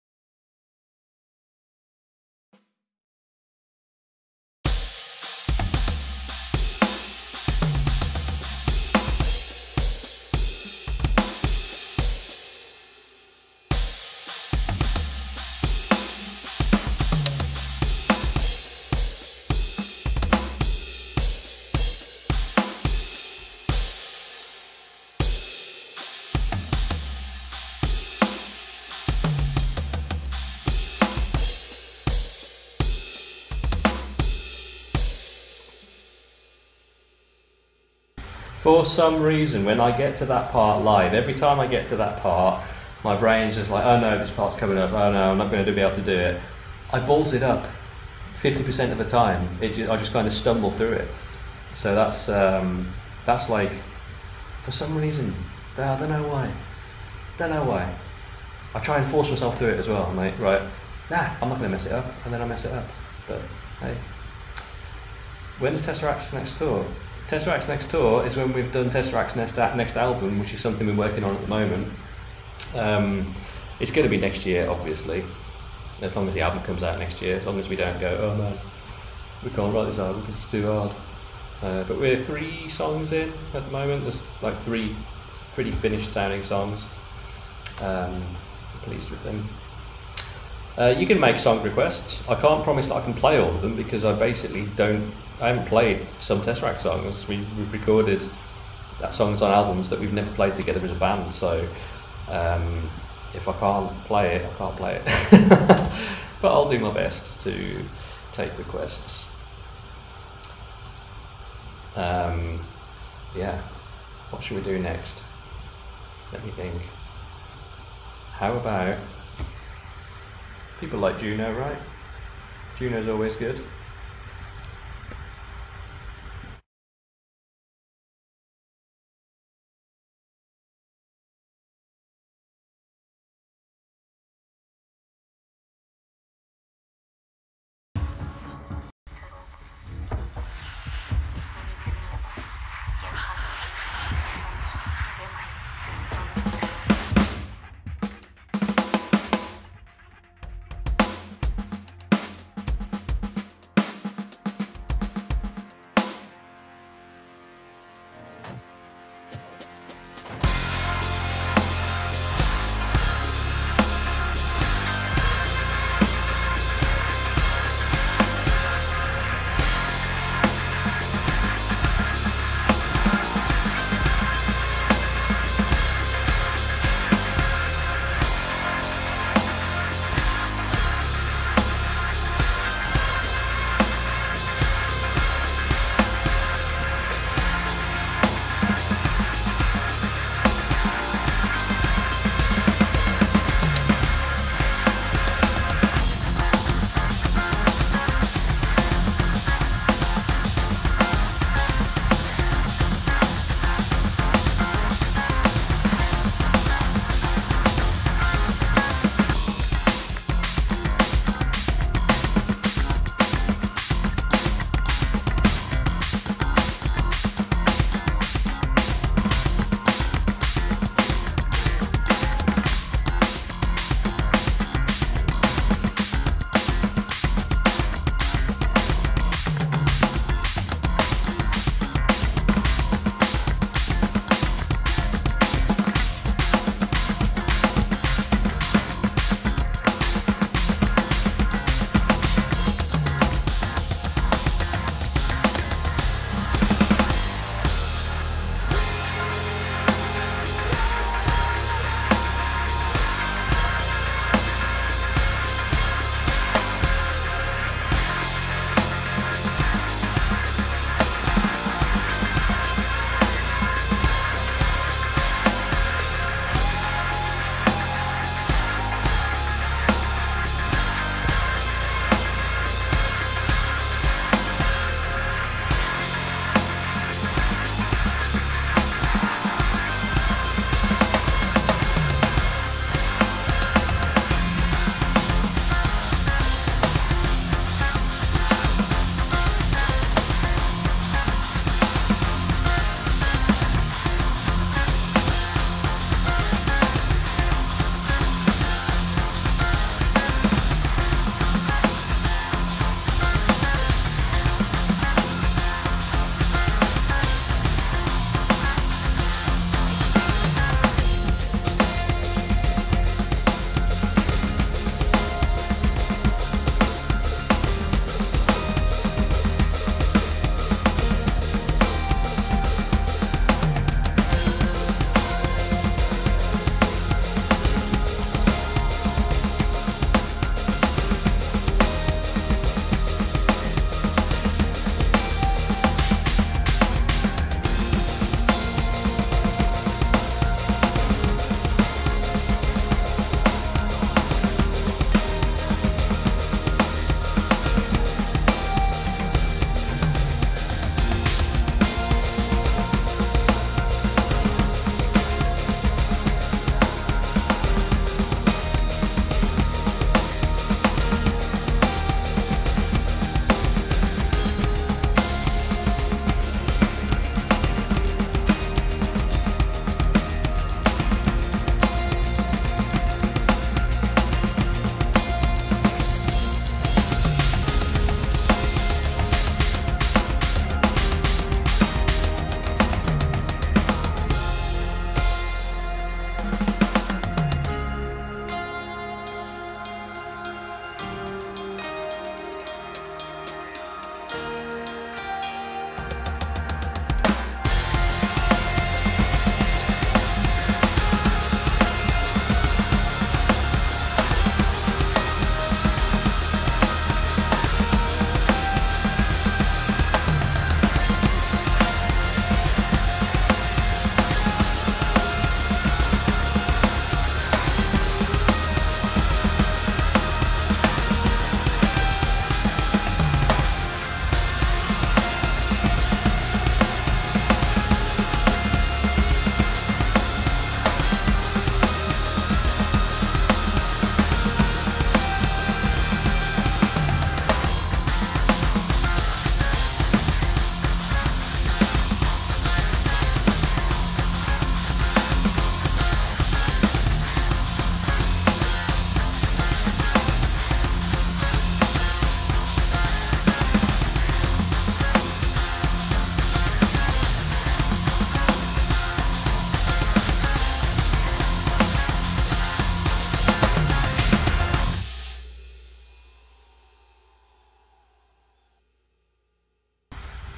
For some reason, when I get to that part live, every time I get to that part, my brain's just like, oh no, this part's coming up, oh no, I'm not going to be able to do it. I balls it up 50% of the time. I just kind of stumble through it. So that's like, for some reason, I don't know why. I try and force myself through it as well. I'm like, right, nah, I'm not going to mess it up, and then I mess it up. But hey, when's Tesseract's next tour? Tesseract's next tour is when we've done Tesseract's next album, which is something we're working on at the moment. It's going to be next year, obviously, as long as the album comes out next year, as long as we don't go, oh no, we can't write this album because it's too hard. But we're 3 songs in at the moment. There's like 3 pretty finished sounding songs. I'm pleased with them. You can make song requests. I can't promise that I can play all of them because I haven't played some Tesseract songs. We've recorded songs on albums that we've never played together as a band, so if I can't play it, I can't play it. But I'll do my best to take requests. Yeah, what should we do next? Let me think. How about, people like Juno, right? Juno's always good.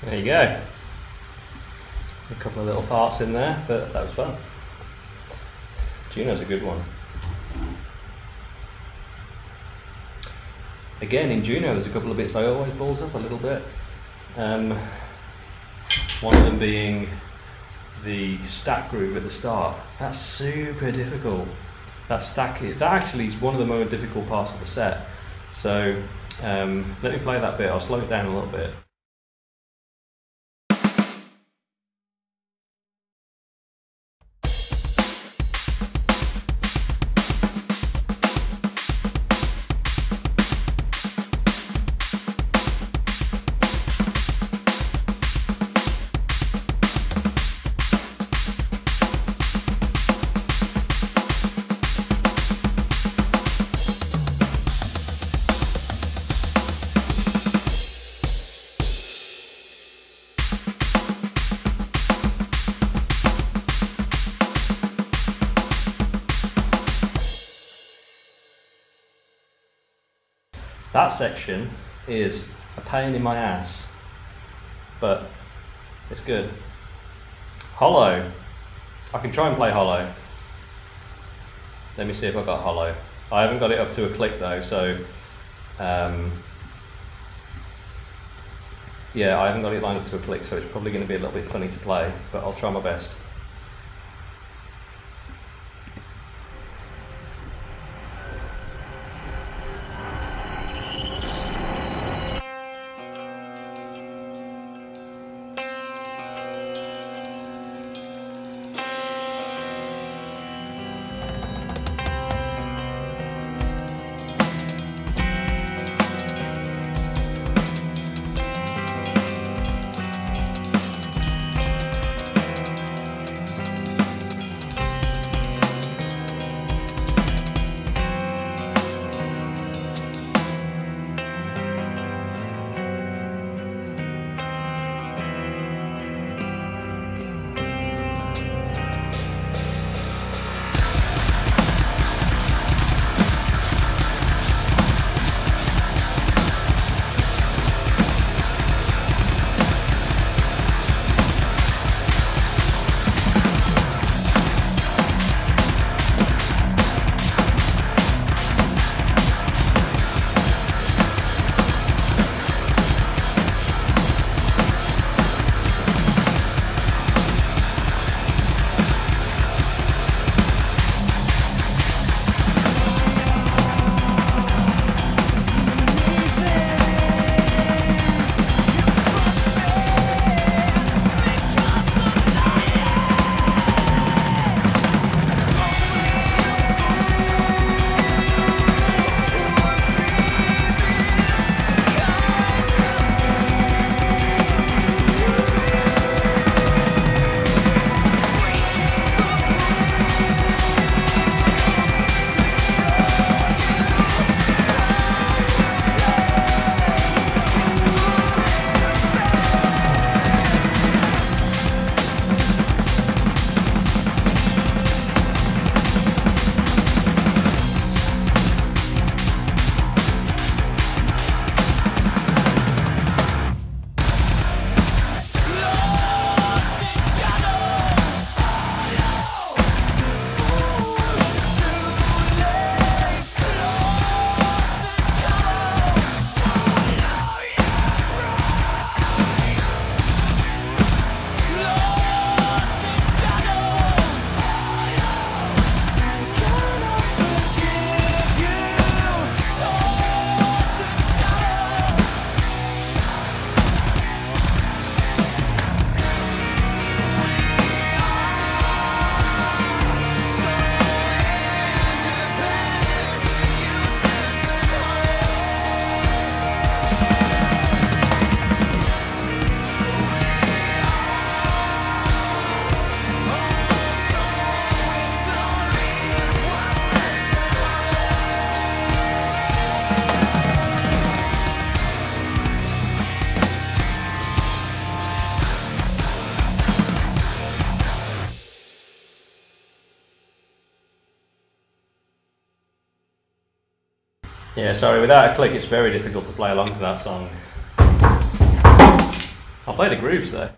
There you go. A couple of little farts in there, but that was fun. Juno's a good one. Again, in Juno, there's a couple of bits I always balls up a little bit. One of them being the stack groove at the start. That's super difficult. That actually is one of the more difficult parts of the set. So let me play that bit. I'll slow it down a little bit. That section is a pain in my ass, but it's good. Hollow. I can try and play hollow. Let me see if I got hollow. I haven't got it up to a click though, so yeah, I haven't got it lined up to a click, so it's probably going to be a little bit funny to play, but I'll try my best. Yeah, sorry, without a click it's very difficult to play along to that song. I'll play the grooves though.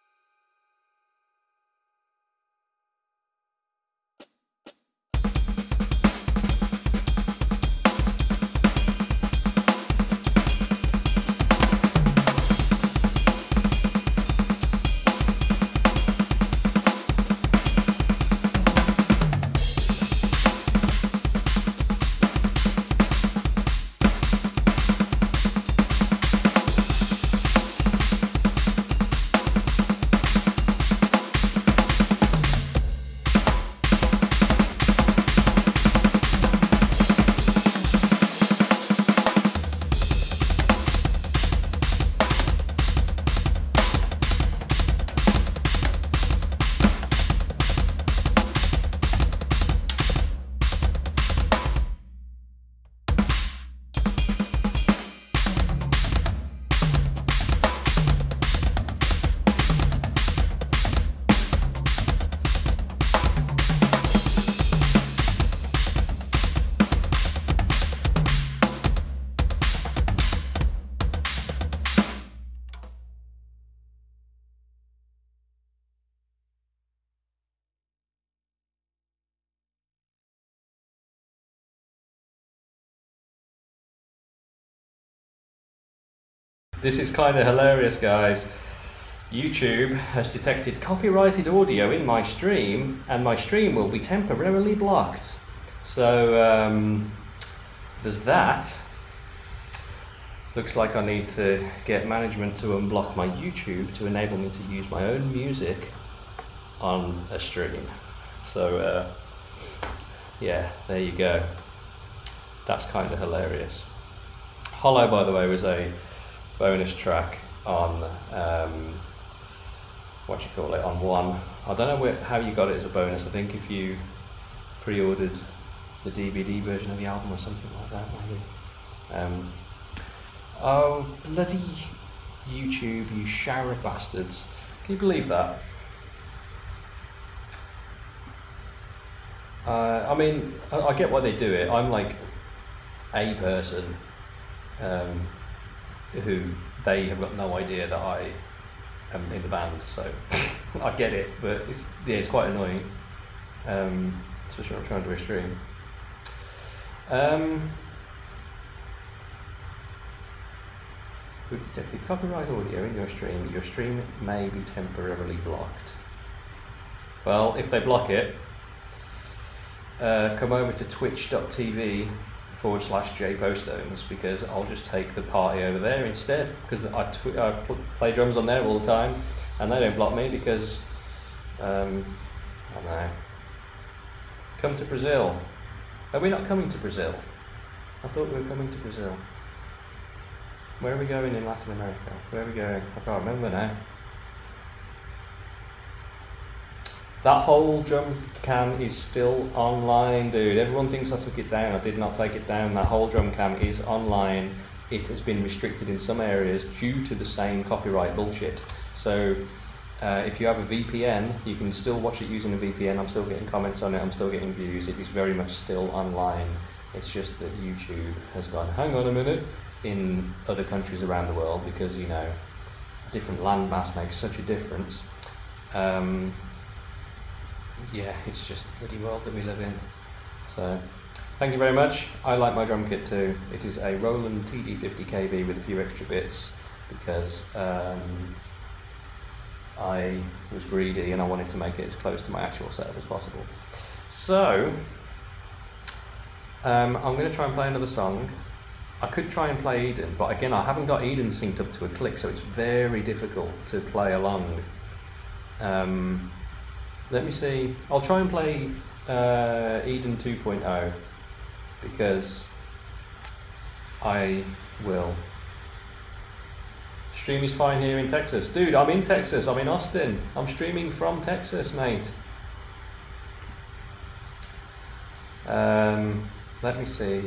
This is kind of hilarious, guys. YouTube has detected copyrighted audio in my stream, and my stream will be temporarily blocked. So there's that. Looks like I need to get management to unblock my YouTube to enable me to use my own music on a stream. So yeah, there you go. That's kind of hilarious. Hollow, by the way, was a bonus track on what you call it, on One. I don't know how you got it as a bonus. I think if you pre-ordered the DVD version of the album or something like that, maybe. Oh, bloody YouTube, you shower of bastards. Can you believe that? I mean, I get why they do it. I'm like a person who they have got no idea that I am in the band, so I get it, but it's quite annoying, especially when I'm trying to do a stream. We've detected copyright audio in your stream. Your stream may be temporarily blocked. Well, if they block it, come over to twitch.tv/JPostones, because I'll just take the party over there instead, because I play drums on there all the time and they don't block me because I don't know. Come to Brazil. Are we not coming to Brazil? I thought we were coming to Brazil. Where are we going in Latin America? Where are we going? I can't remember now. That whole drum cam is still online, dude. Everyone thinks I took it down. I did not take it down. That whole drum cam is online. It has been restricted in some areas due to the same copyright bullshit. So if you have a VPN, you can still watch it using a VPN. I'm still getting comments on it. I'm still getting views. It is very much still online. It's just that YouTube has gone, hang on a minute, in other countries around the world, because, you know, different landmass makes such a difference. Yeah, it's just the bloody world that we live in. So, thank you very much. I like my drum kit too. It is a Roland TD50KB with a few extra bits, because I was greedy and I wanted to make it as close to my actual setup as possible. So, I'm going to try and play another song. I could try and play Eden, but again, I haven't got Eden synced up to a click, so it's very difficult to play along. Let me see. I'll try and play Eden 2.0, because I will. Stream is fine here in Texas. Dude, I'm in Texas. I'm in Austin. I'm streaming from Texas, mate. Let me see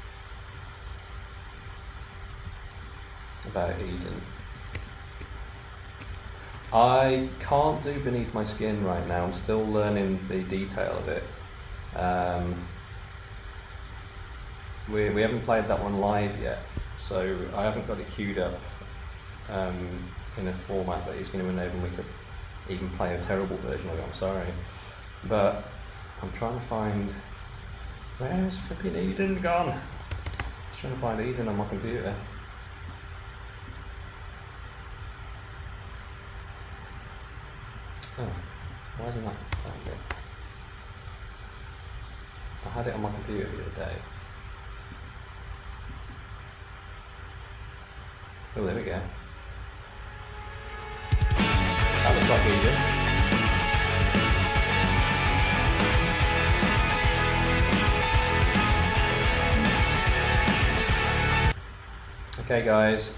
about Eden. I can't do Beneath My Skin right now. I'm still learning the detail of it. We haven't played that one live yet, so I haven't got it queued up. in a format that is going to enable me to even play a terrible version of it, I'm sorry. But I'm trying to find, where's flipping Eden gone? Just trying to find Eden on my computer. Oh, why isn't that found it? I had it on my computer the other day. Oh, there we go. That looks like Eden. Okay guys,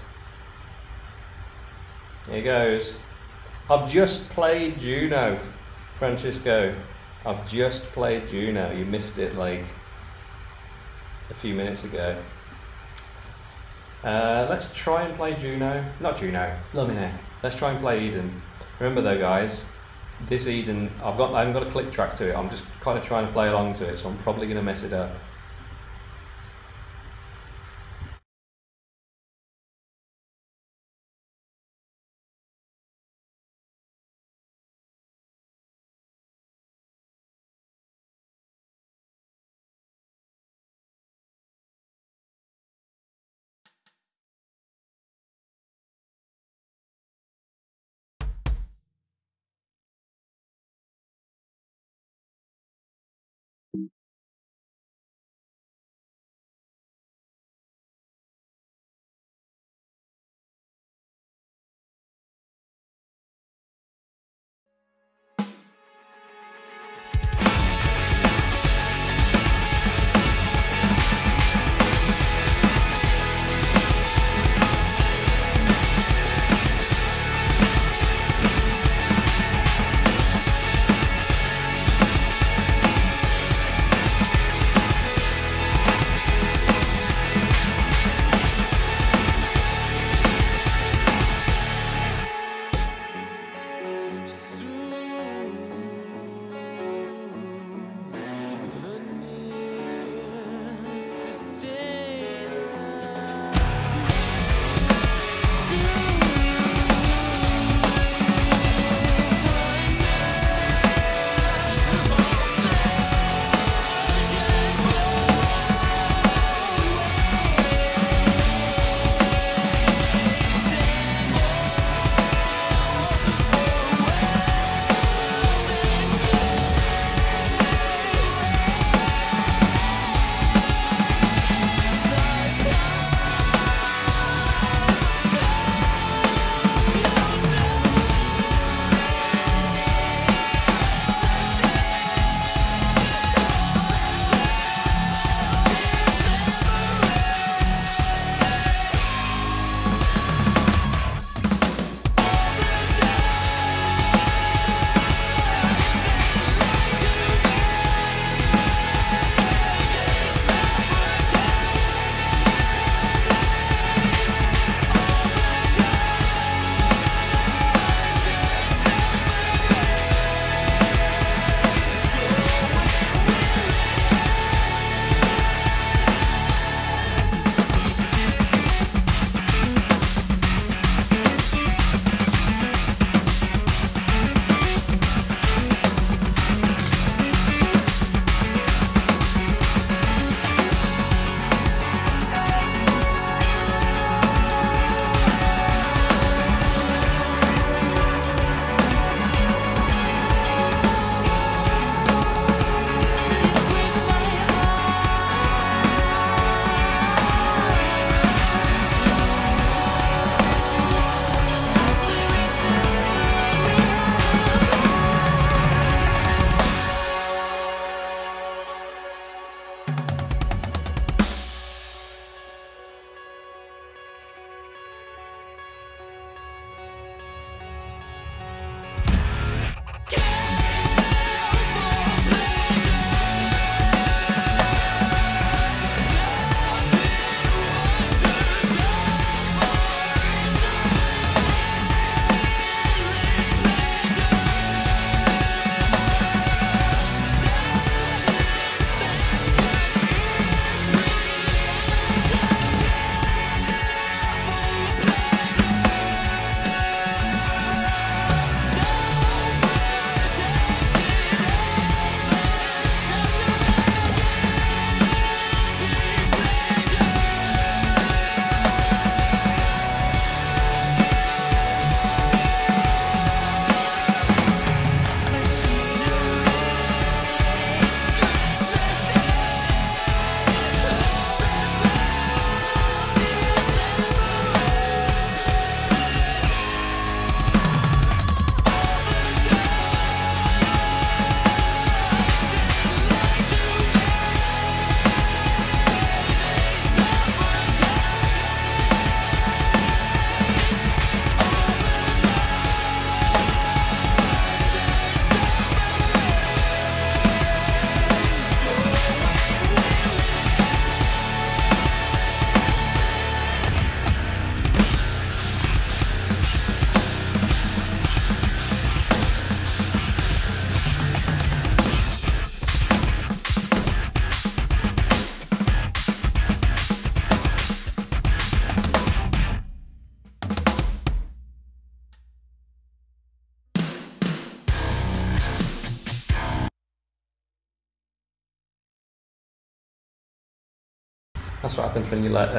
here goes. I've just played Juno, Francisco. I've just played Juno. You missed it like a few minutes ago. Let's try and play Juno. Not Juno, Luminek. Let's try and play Eden. Remember though guys, this Eden, I haven't got a click track to it. I'm just kind of trying to play along to it, so I'm probably going to mess it up. That's what happens when you let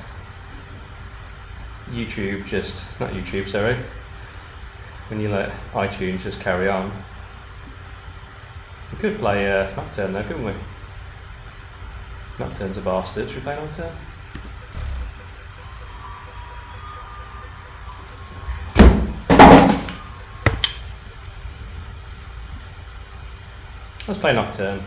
YouTube just, not YouTube, sorry, when you let iTunes just carry on. We could play Nocturne though, couldn't we? Nocturne's a bastard. Should we play Nocturne? Let's play Nocturne.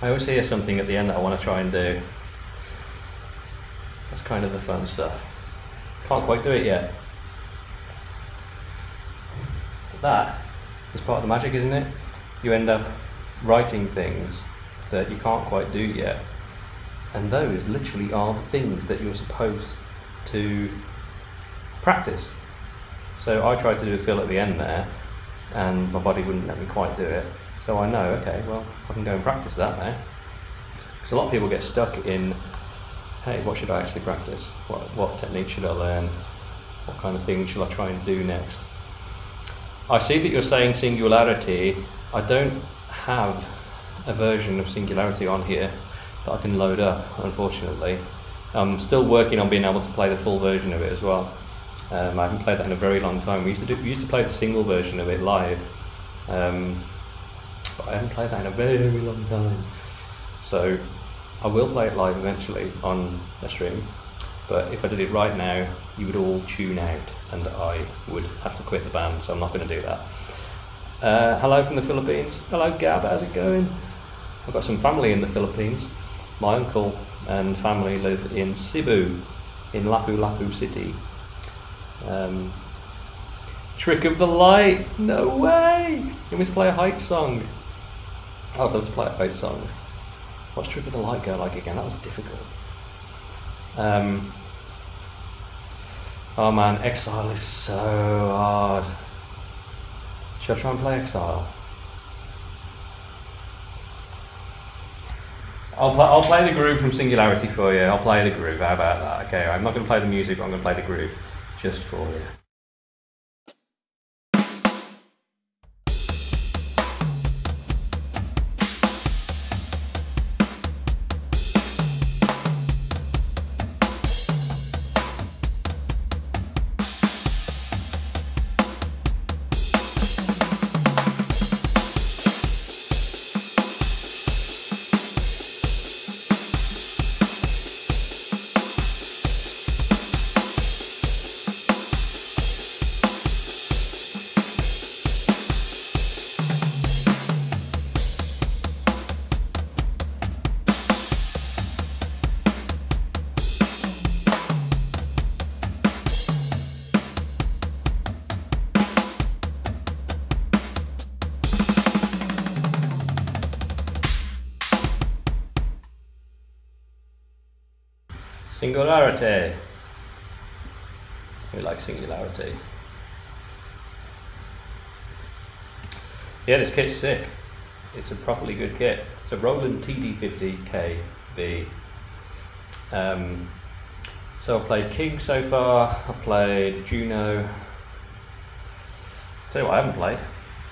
I always hear something at the end that I want to try and do. That's kind of the fun stuff. Can't quite do it yet. But that is part of the magic, isn't it? You end up writing things that you can't quite do yet. And those literally are the things that you're supposed to practice. So I tried to do a fill at the end there, and my body wouldn't let me quite do it. So I know, okay, well, I can go and practice that now. Because a lot of people get stuck in, hey, what should I actually practice? What technique should I learn? What kind of things shall I try and do next? I see that you're saying Singularity. I don't have a version of Singularity on here that I can load up, unfortunately. I'm still working on being able to play the full version of it as well. I haven't played that in a very long time. We used to play the single version of it live, but I haven't played that in a very long time. So I will play it live eventually on a stream, but if I did it right now, you would all tune out and I would have to quit the band, so I'm not going to do that. Hello from the Philippines. Hello Gab, how's it going? I've got some family in the Philippines. My uncle and family live in Cebu, in Lapu-Lapu City. Trick of the Light, no way! You want me to play a height song? I'd love to play a height song. What's Trick of the Light go like again? That was difficult. Oh man, Exile is so hard. Should I try and play Exile? I'll play the groove from Singularity for you. I'll play the groove, how about that? Okay, I'm not going to play the music, but I'm going to play the groove just for you. Singularity. We like Singularity. Yeah, this kit's sick. It's a properly good kit. It's a Roland TD50KV. So I've played King so far. I've played Juno. Tell you what I haven't played.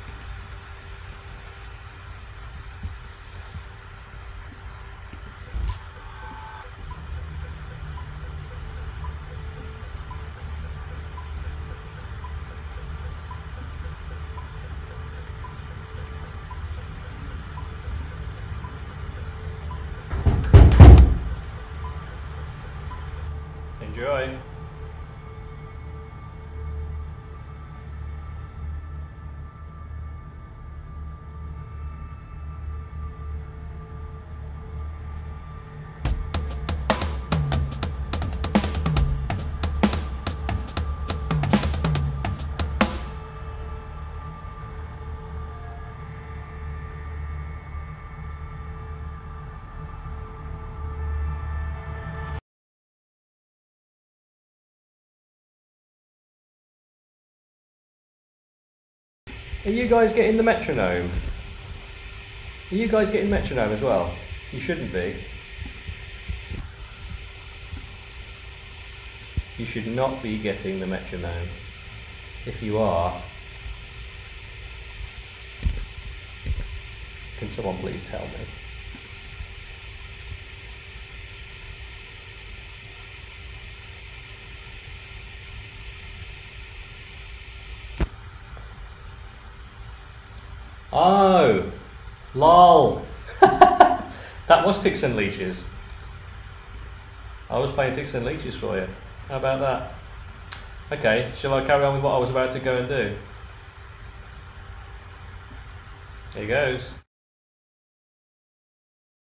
Enjoy. Are you guys getting the metronome? Are you guys getting metronome as well? You shouldn't be. You should not be getting the metronome. If you are, can someone please tell me? Oh, lol. That was Ticks and Leeches. I was playing Ticks and Leeches for you. How about that? Okay, shall I carry on with what I was about to go and do? Here goes.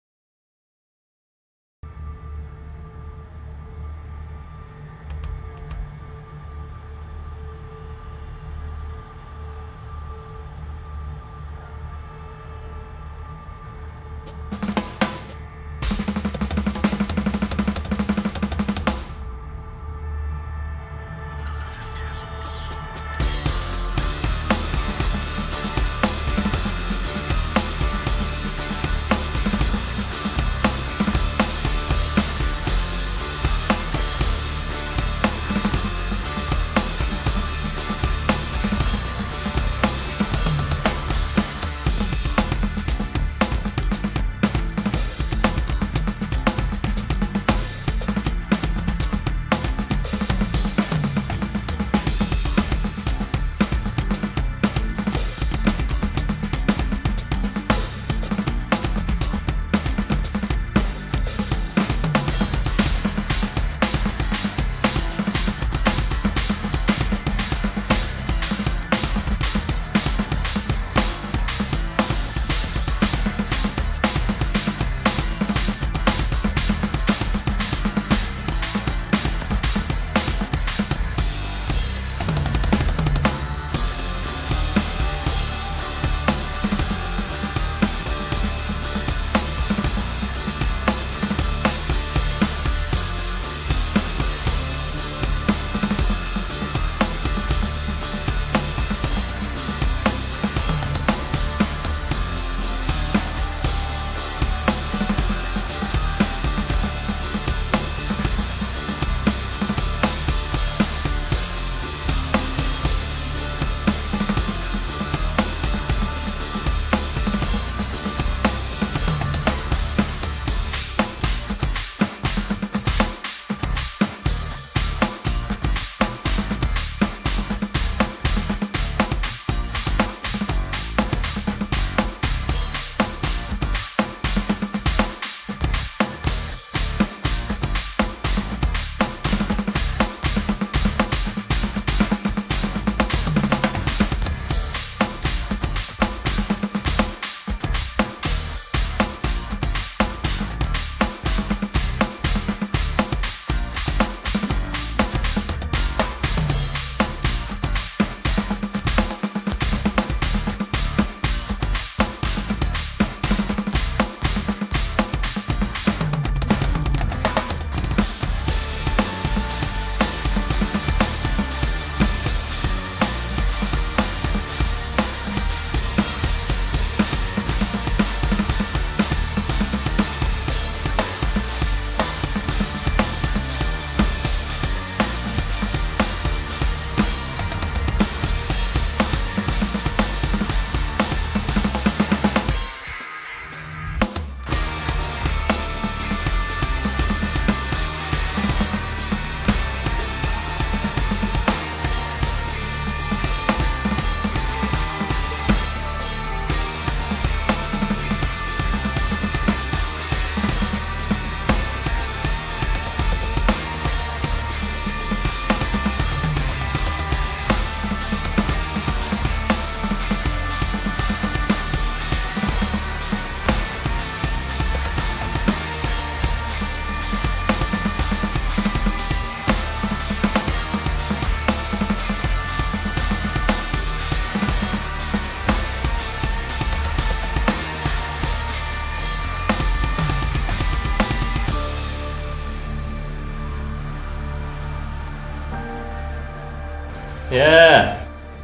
Yeah.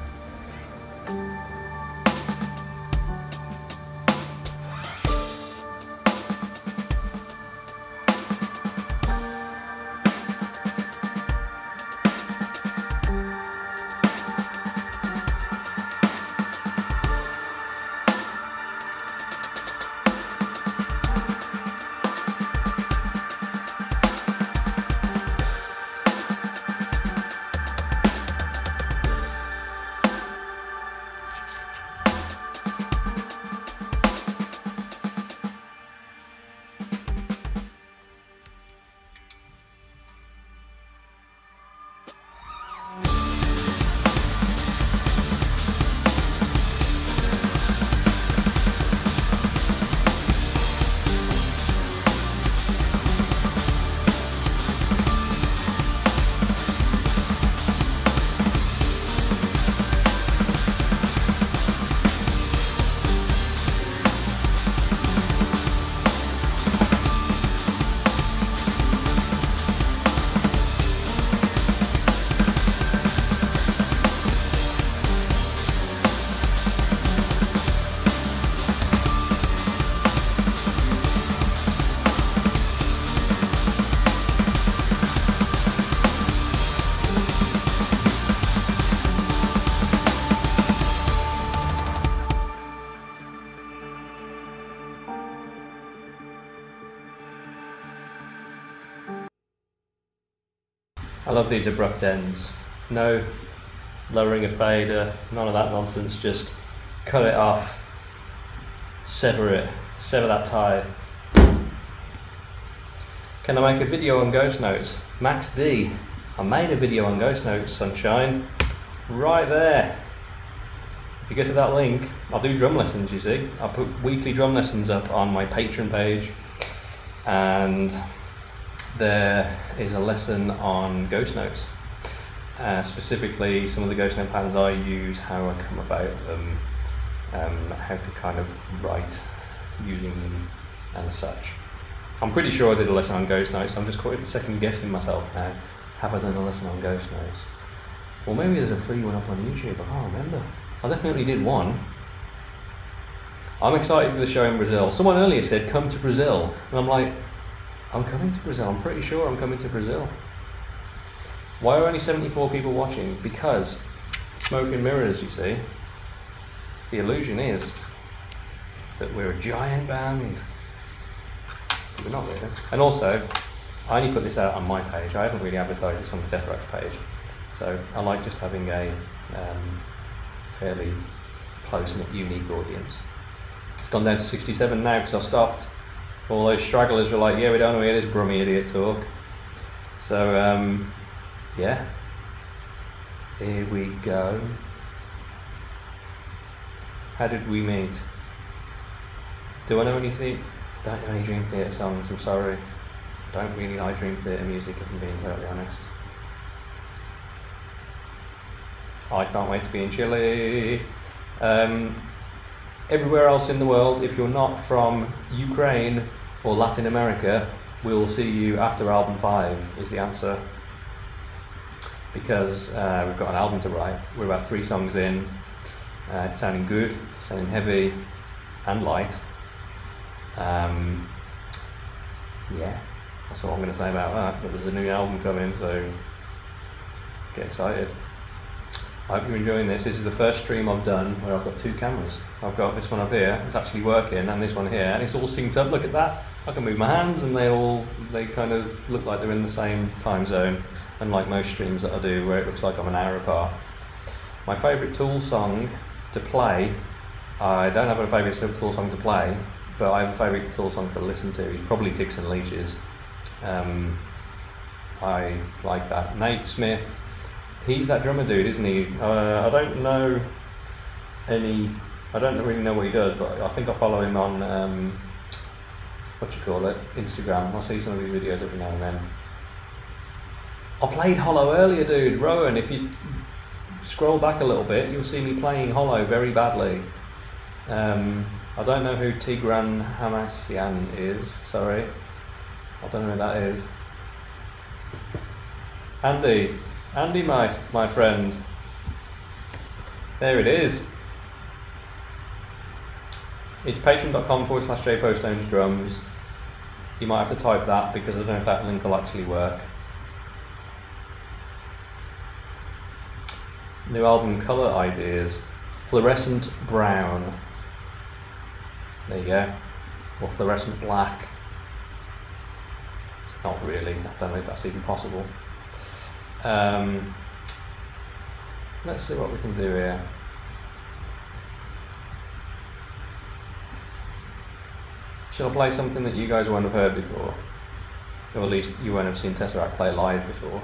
I love these abrupt ends. No lowering a fader, none of that nonsense, just cut it off, sever it, sever that tie. Can I make a video on Ghost Notes? Max D, I made a video on Ghost Notes, sunshine, right there. If you go to that link, I'll do drum lessons, you see. I'll put weekly drum lessons up on my Patreon page, and there is a lesson on Ghost Notes. Specifically some of the Ghost Note patterns I use, how I come about them, how to kind of write using them and such. I'm pretty sure I did a lesson on Ghost Notes, I'm just quite second guessing myself now. Have I done a lesson on Ghost Notes? Well, maybe there's a free one up on YouTube, I can't remember. I definitely did one. I'm excited for the show in Brazil. Someone earlier said come to Brazil, and I'm like, I'm coming to Brazil, I'm pretty sure I'm coming to Brazil. Why are only 74 people watching? Because smoke and mirrors, you see. The illusion is that we're a giant band. We're not really. And also, I only put this out on my page. I haven't really advertised this on the Tetheract page. So I like just having a fairly close-knit, unique audience. It's gone down to 67 now because I stopped. All those stragglers were like, yeah, we don't want to hear this brummy idiot talk. So, yeah. Here we go. How did we meet? Do I know anything? I don't know any Dream Theater songs, I'm sorry. I don't really like Dream Theater music, if I'm being totally honest. I can't wait to be in Chile. Everywhere else in the world, if you're not from Ukraine or Latin America, we'll see you after album 5 is the answer. Because we've got an album to write. We're about 3 songs in. It's sounding good, sounding heavy and light. Yeah, that's what I'm going to say about that. But there's a new album coming, so get excited. I hope you're enjoying this. This is the first stream I've done where I've got 2 cameras. I've got this one up here, it's actually working, and this one here, and it's all synced up. Look at that. I can move my hands and they kind of look like they're in the same time zone, unlike most streams that I do where it looks like I'm an hour apart. My favourite Tool song to play, I don't have a favourite Tool song to play, but I have a favourite Tool song to listen to. It's probably Ticks and Leashes. I like that. Nate Smith, he's that drummer dude, isn't he? I don't know I don't really know what he does, but I think I follow him on Instagram. I see some of his videos every now and then. I played Hollow earlier, dude. Rowan, if you scroll back a little bit, you'll see me playing Hollow very badly. I don't know who Tigran Hamasyan is, sorry. I don't know who that is. Andy, my friend, There it is. It's patreon.com/jpostonesdrums. You might have to type that because I don't know if that link will actually work. New album colour ideas. Fluorescent brown. There you go. Or fluorescent black. It's not really. I don't know if that's even possible. Let's see what we can do here. Shall I play something that you guys won't have heard before? Or at least you won't have seen Tesseract play live before.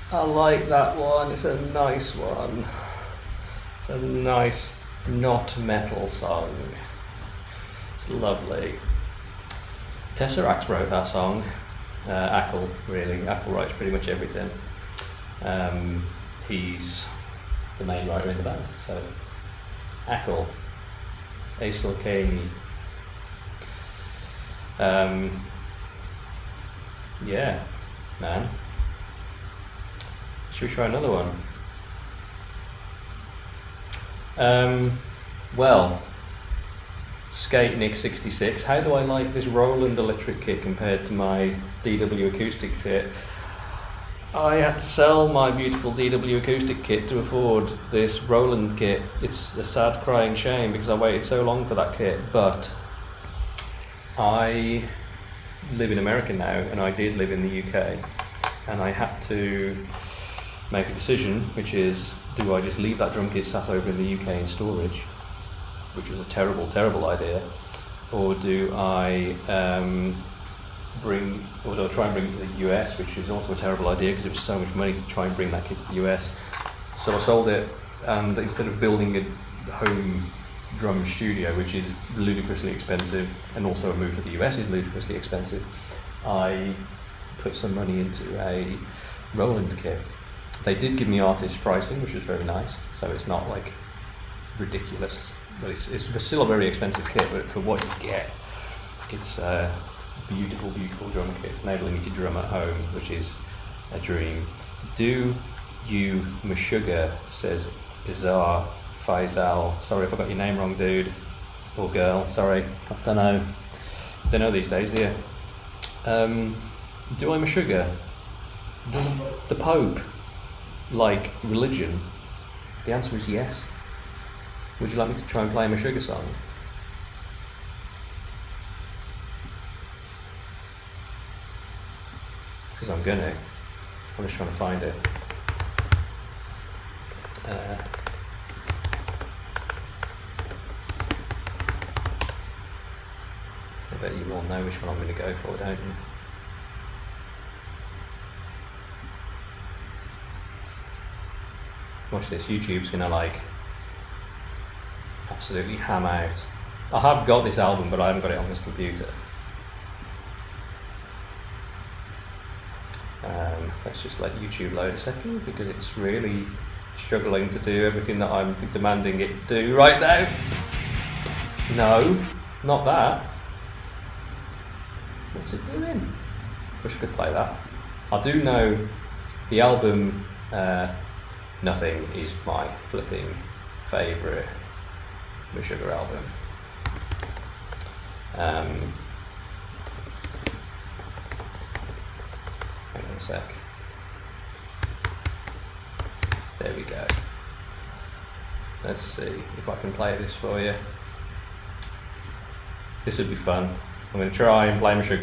I like that one. It's a nice one. It's a nice, not metal song. It's lovely. Tesseract wrote that song. Ackle, really. Ackle writes pretty much everything. He's the main writer in the band. So, Ackle, Aesl Kane. Yeah, man. Should we try another one? Well, Skate Nick 66. How do I like this Roland electric kit compared to my DW acoustic kit? I had to sell my beautiful DW acoustic kit to afford this Roland kit. It's a sad crying shame because I waited so long for that kit, but I live in America now, and I did live in the UK, and I had to make a decision, which is, do I just leave that drum kit sat over in the UK in storage, which was a terrible, terrible idea, or do I try and bring it to the US, which is also a terrible idea because it was so much money to try and bring that kit to the US. So I sold it, and instead of building a home drum studio, which is ludicrously expensive, and also a move to the US is ludicrously expensive, I put some money into a Roland kit. They did give me artist pricing, which was very nice, so it's not like ridiculous, but it's still a very expensive kit, but for what you get, it's a beautiful, beautiful drum kit. It's enabling me to drum at home, which is a dream. Do you Meshuggah, says Izar Faisal. Sorry if I got your name wrong, dude, or girl, sorry, I don't know. Don't know these days, do you? Do I Meshuggah? Doesn't the Pope like religion? The answer is yes. Would you like me to try and play a Meshuggah song? Because I'm gonna. I'm just trying to find it. I bet you all know which one I'm going to go for, don't you? Watch this, YouTube's going to like absolutely ham out. I have got this album, but I haven't got it on this computer. Let's just let YouTube load a second because it's really struggling to do everything that I'm demanding it do right now. No, not that. What's it doing? Wish I could play that. I do know the album Nothing is my flipping favourite Meshuggah album. Hang on a sec. There we go. Let's see if I can play this for you. This would be fun. I'm going to try and play Meshuggah.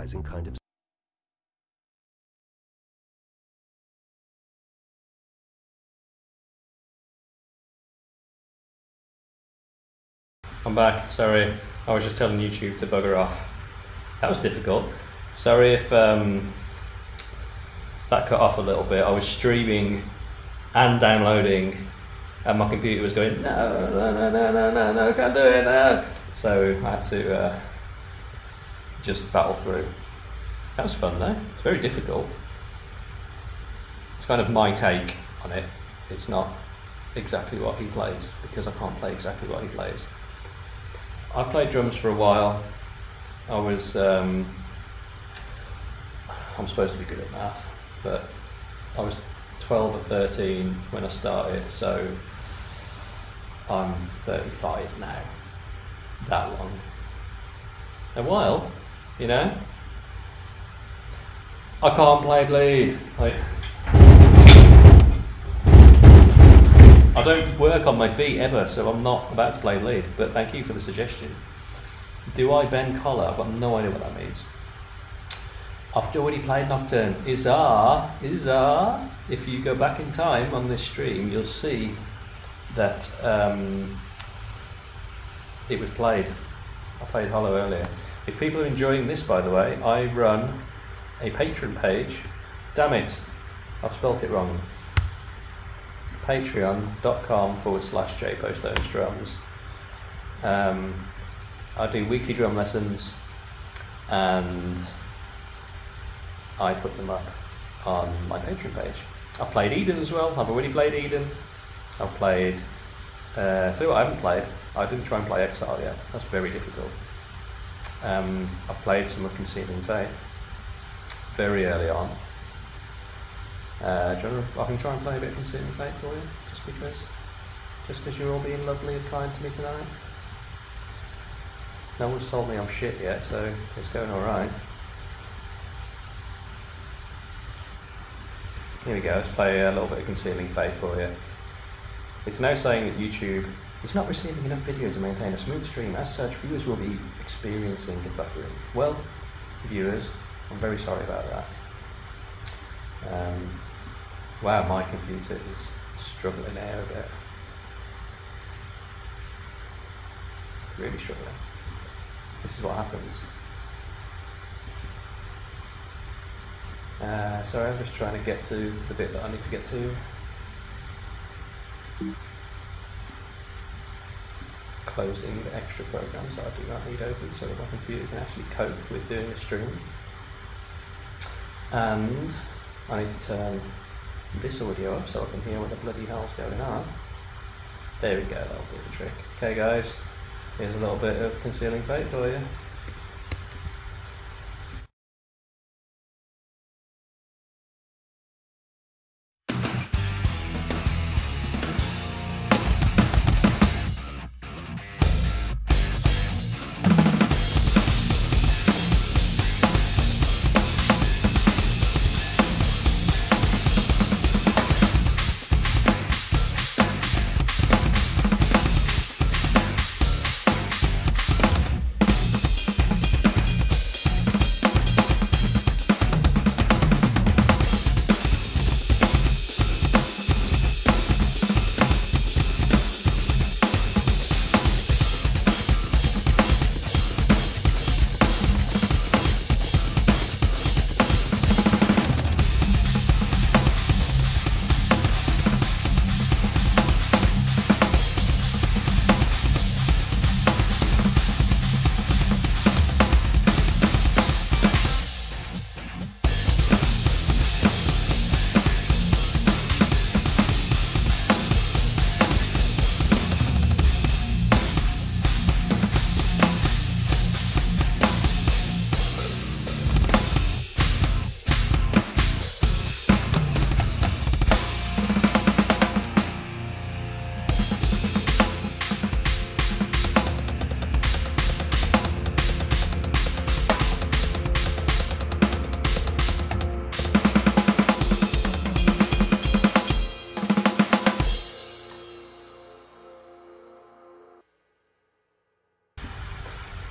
surprising kind of... I'm back, sorry. I was just telling YouTube to bugger off. That was difficult. Sorry if that cut off a little bit. I was streaming and downloading, and my computer was going, no, can't do it, no. So I had to just battle through. That was fun though. It's very difficult. It's kind of my take on it. It's not exactly what he plays, because I can't play exactly what he plays. I've played drums for a while. I was, I'm supposed to be good at math, but I was 12 or 13 when I started, so I'm 35 now. That long. A while, you know? I can't play bleed. I don't work on my feet ever, so I'm not about to play lead, but thank you for the suggestion. Do I bend collar? I've got no idea what that means. I've already played Nocturne. Izar. If you go back in time on this stream, you'll see that it was played. I played Hollow earlier. If people are enjoying this, by the way, I run a Patreon page. Damn it, I've spelt it wrong. Patreon.com/jpostonesdrums. I do weekly drum lessons, and I put them up on my Patreon page. I've played Eden as well. I've already played Eden. I've played, tell you what I haven't played. I didn't try and play Exile yet. That's very difficult. I've played some of Concealing Fate very early on. Do you want to, I can try and play a bit of Concealing Fate for you, just because you're all being lovely and kind to me tonight. No one's told me I'm shit yet, so it's going alright. Here we go, let's play a little bit of Concealing Fate for you. It's now saying that YouTube is not receiving enough video to maintain a smooth stream. As such, viewers will be experiencing buffering. Well, viewers, I'm very sorry about that. Wow, my computer is struggling here a bit. Really struggling. This is what happens. Sorry, I'm just trying to get to the bit that I need to get to. Closing the extra programs that I do not need open so that my computer can actually cope with doing a stream. And I need to turn this audio up so I can hear what the bloody hell's going on. There we go, that'll do the trick. Okay guys, here's a little bit of Concealing Fate for you.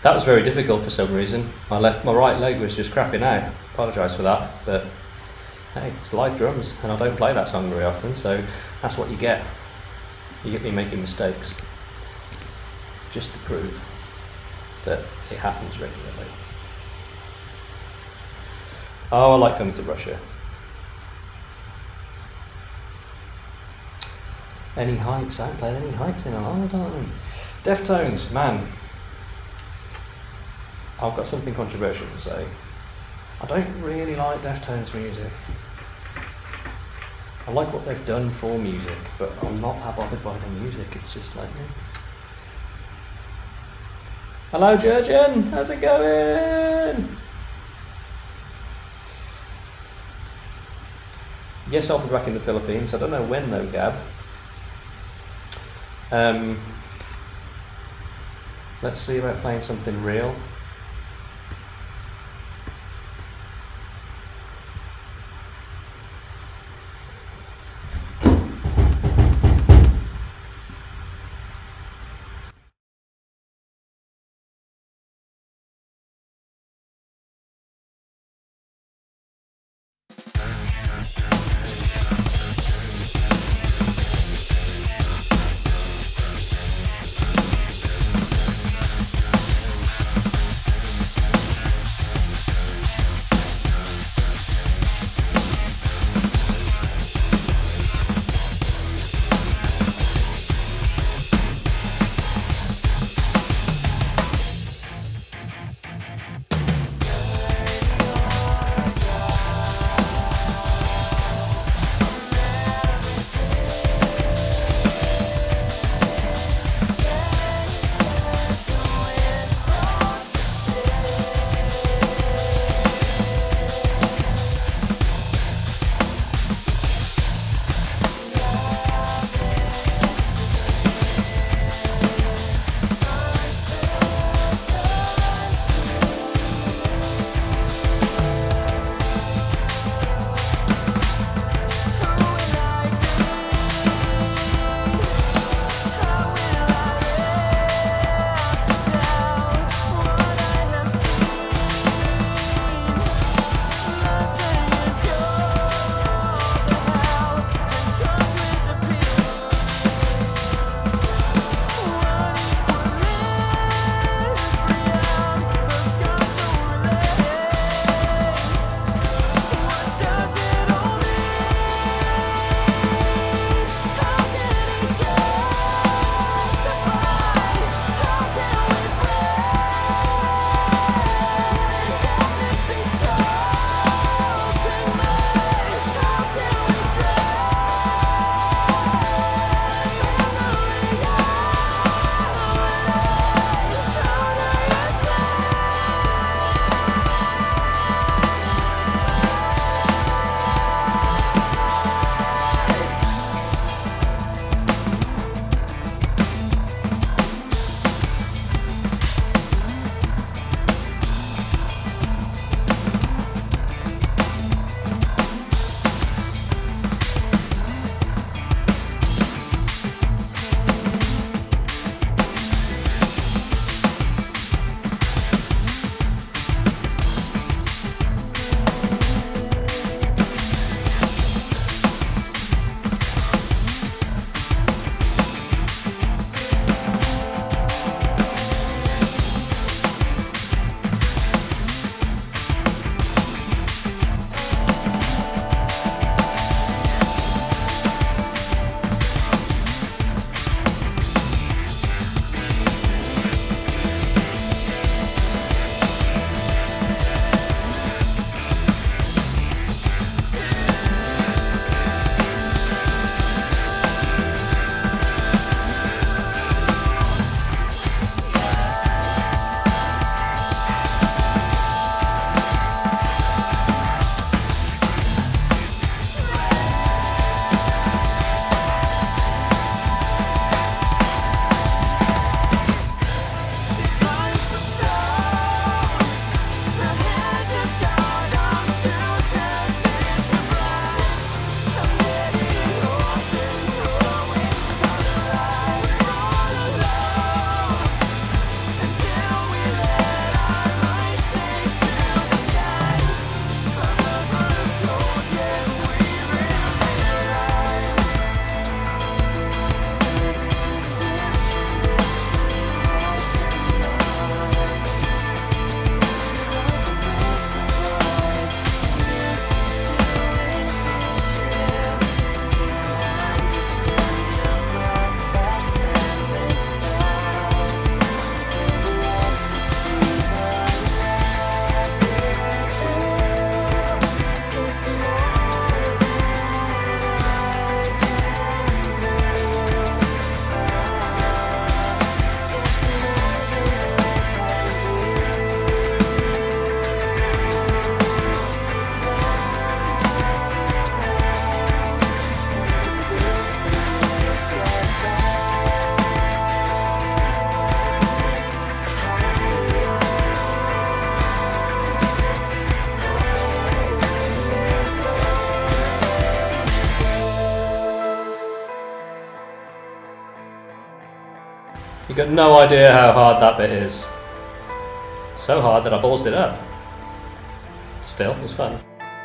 That was very difficult for some reason. My right leg was just crapping out. Apologise for that, but hey, it's live drums, and I don't play that song very often, so that's what you get. You get me making mistakes, just to prove that it happens regularly. Oh, I like coming to Russia. Any hikes? I haven't played any hikes in a long time. Deftones, man. I've got something controversial to say. I don't really like Deftones music. I like what they've done for music, but I'm not that bothered by the music. It's just like, hello, Jurgen. How's it going? Yes, I'll be back in the Philippines. I don't know when though, Gab. Let's see about playing something real. You got no idea how hard that bit is. So hard that I ballsed it up. Still, it was fun.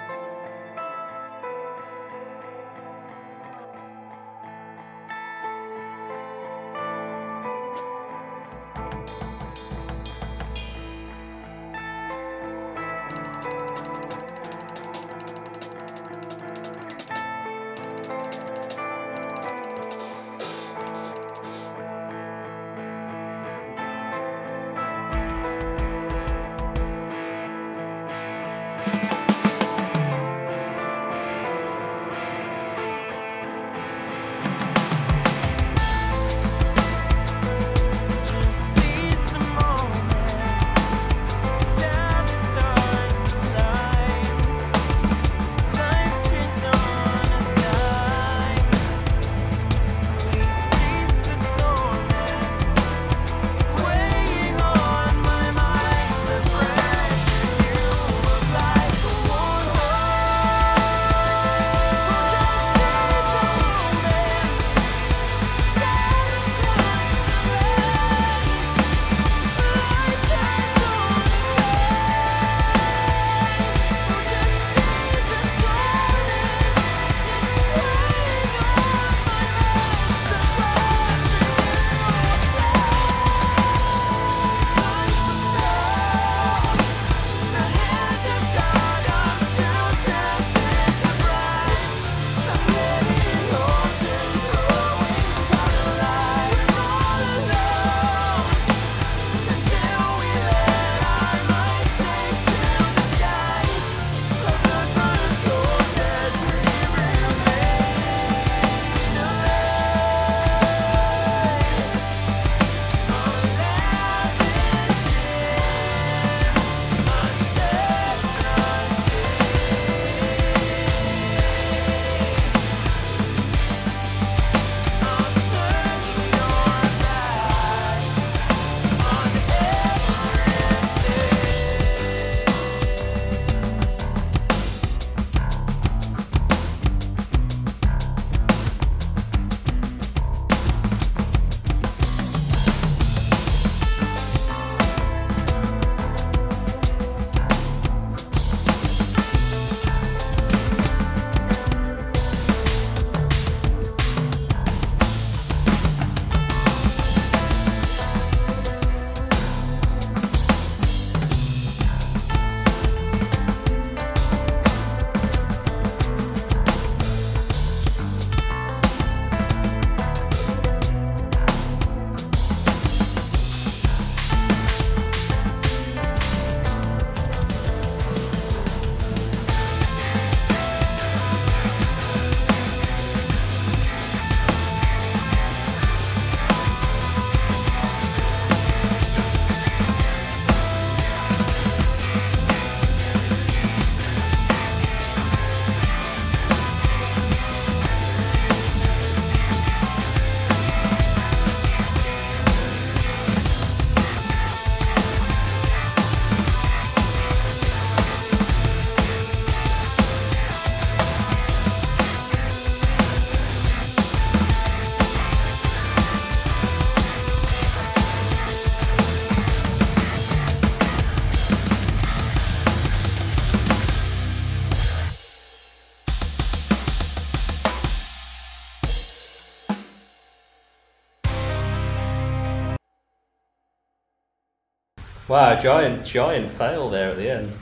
Wow, giant fail there at the end.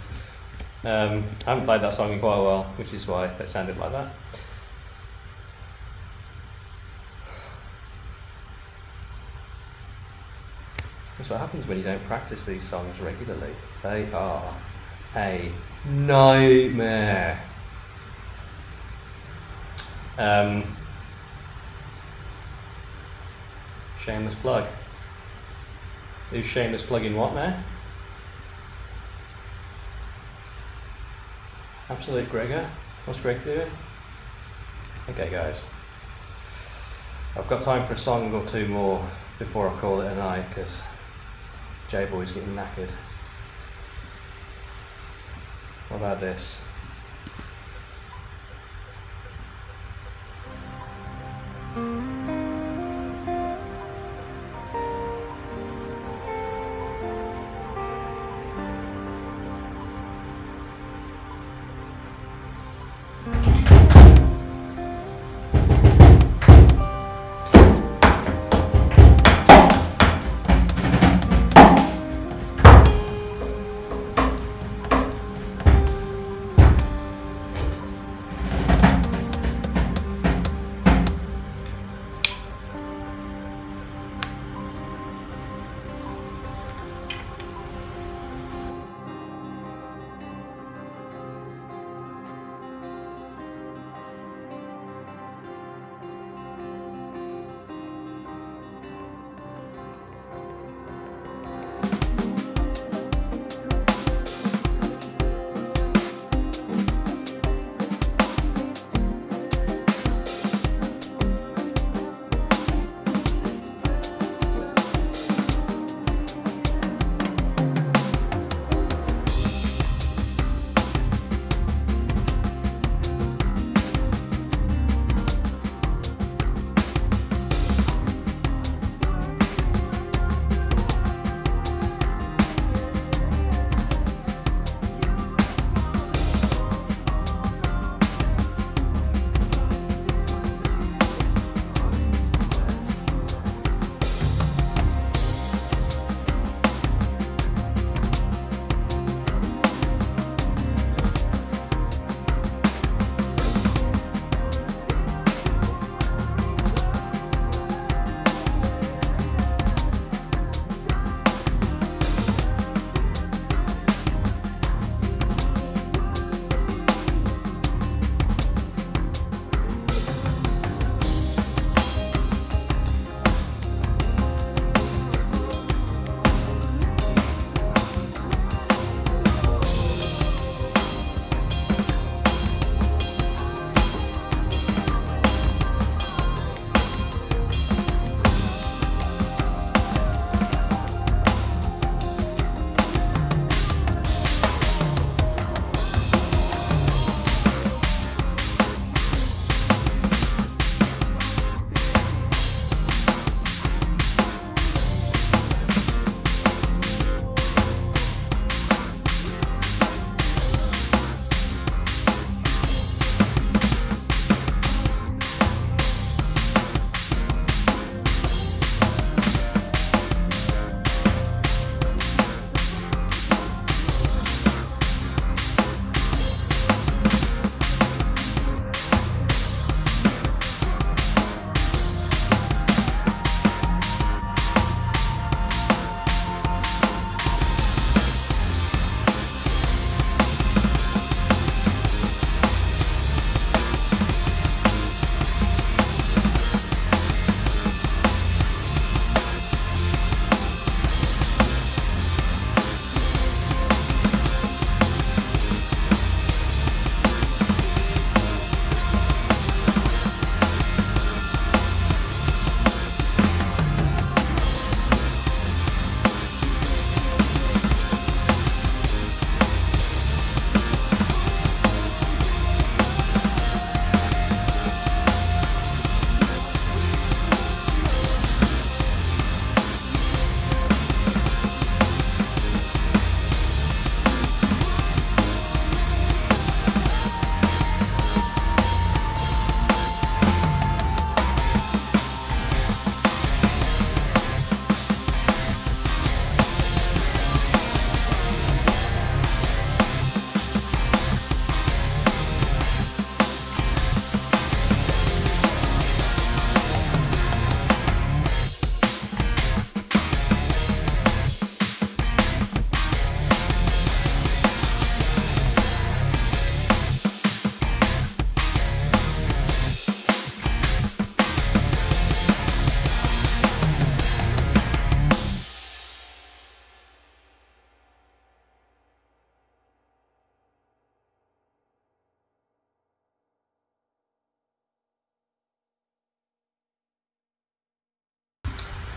I haven't played that song in quite a while, which is why it sounded like that. That's what happens when you don't practice these songs regularly. They are a nightmare. Shameless plug. Who's shameless plugging what now? Absolute Gregor. What's Greg doing? Okay guys, I've got time for a song or two more before I call it a night, because J-Boy's getting knackered. What about this?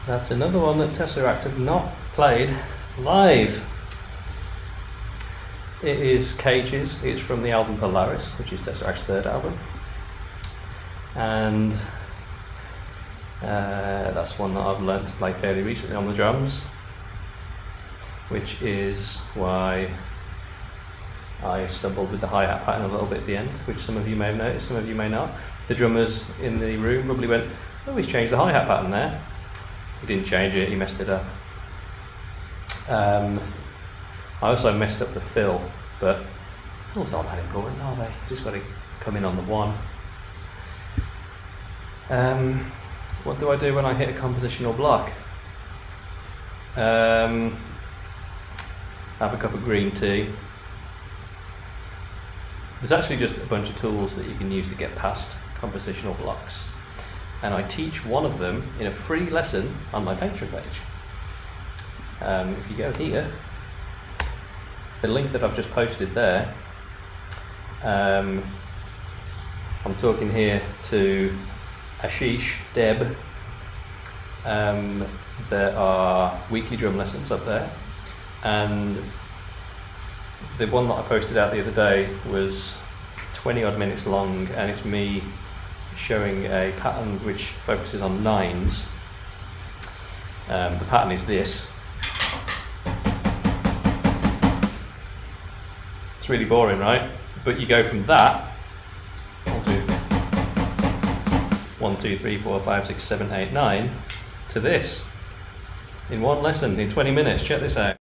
That's another one that Tesseract have not played live. It is Cages. It's from the album Polaris, which is Tesseract's third album. And that's one that I've learned to play fairly recently on the drums, which is why I stumbled with the hi-hat pattern a little bit at the end, which some of you may have noticed, some of you may not. The drummers in the room probably went, oh, he's changed the hi-hat pattern there. He didn't change it, he messed it up. I also messed up the fill, but fills aren't that important, are they? Just got to come in on the one. What do I do when I hit a compositional block? Have a cup of green tea. There's actually just a bunch of tools that you can use to get past compositional blocks, and I teach one of them in a free lesson on my Patreon page. If you go here, the link that I've just posted there, I'm talking here to Ashish, Deb. There are weekly drum lessons up there, and the one that I posted out the other day was 20 odd minutes long, and it's me showing a pattern which focuses on nines. The pattern is this. It's really boring, right? But you go from that, I'll do 1, 2, 3, 4, 5, 6, 7, 8, 9, to this in one lesson in 20 minutes. Check this out.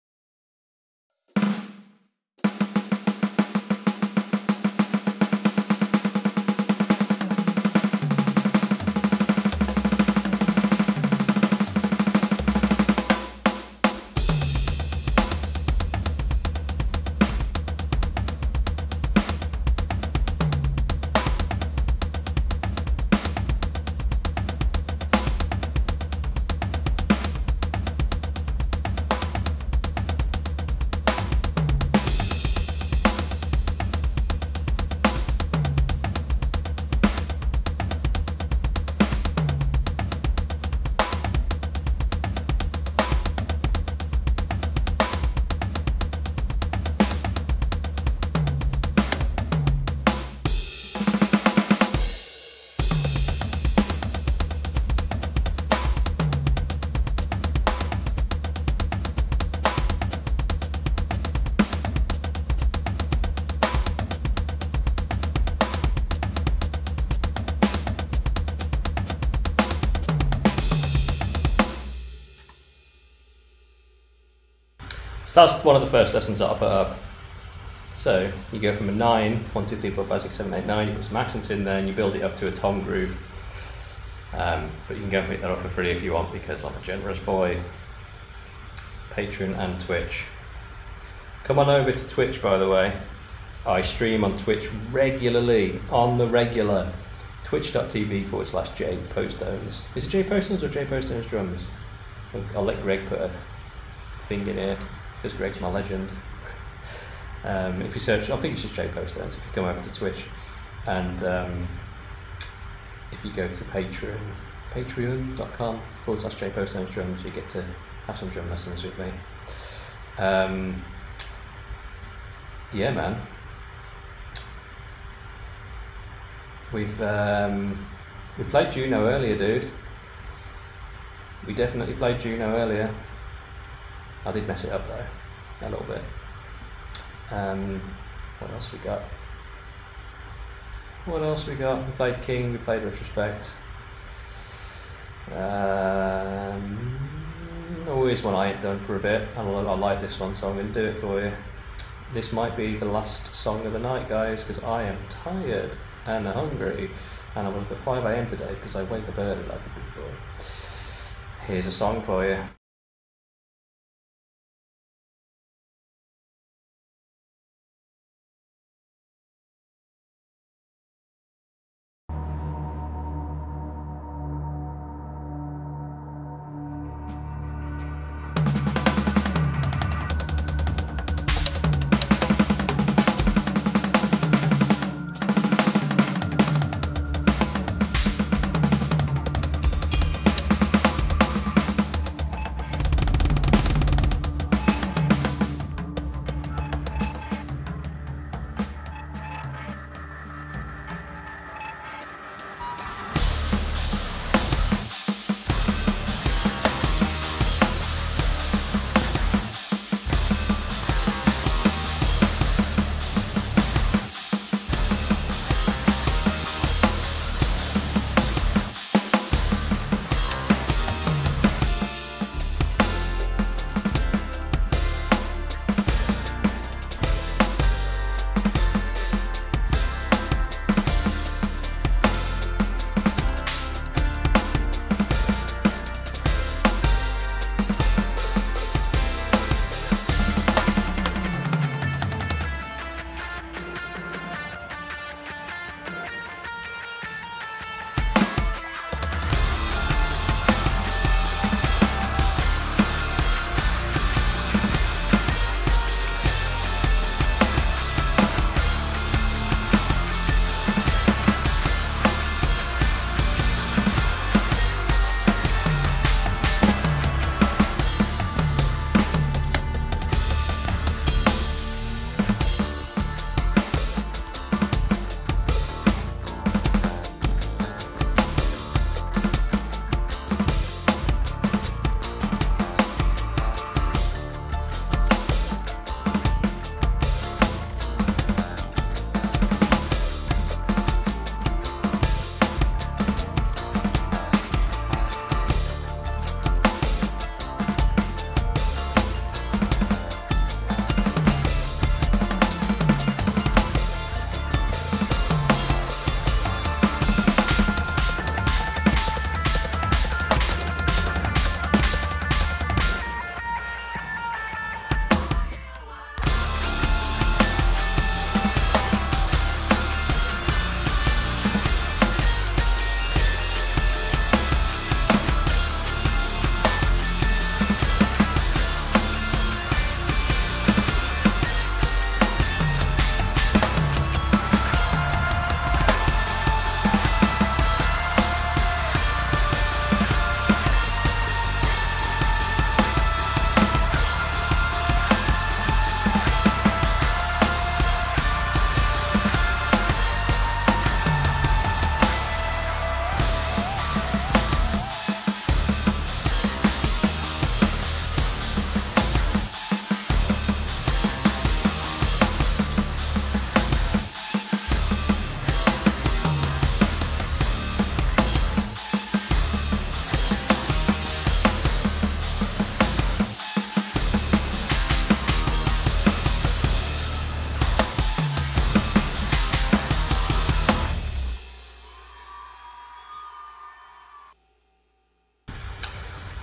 So that's one of the first lessons that I put up. So you go from a 9, 1, 2, 3, 4, 5, 6, 7, 8, 9, you put some accents in there and you build it up to a tom groove. But you can go and pick that up for free if you want, because I'm a generous boy. Patreon and Twitch. Come on over to Twitch, by the way. I stream on Twitch regularly, on the regular. Twitch.tv/JPostones. Is it J Postones or J Postones Drums? I'll let Greg put a thing in here, because Greg's my legend. If you search, I think it's just J Postones, if you come over to Twitch, and if you go to patreon.com/J Postones Drums, you get to have some drum lessons with me. Yeah, man. We played Juno earlier, dude. We definitely played Juno earlier. I did mess it up though, a little bit. What else we got? What else we got? We played King, we played Retrospect. Always one I ain't done for a bit. I like this one, so I'm going to do it for you. This might be the last song of the night, guys, because I am tired and hungry, and I was up at 5 AM today because I wake up early like a big boy. Here's a song for you.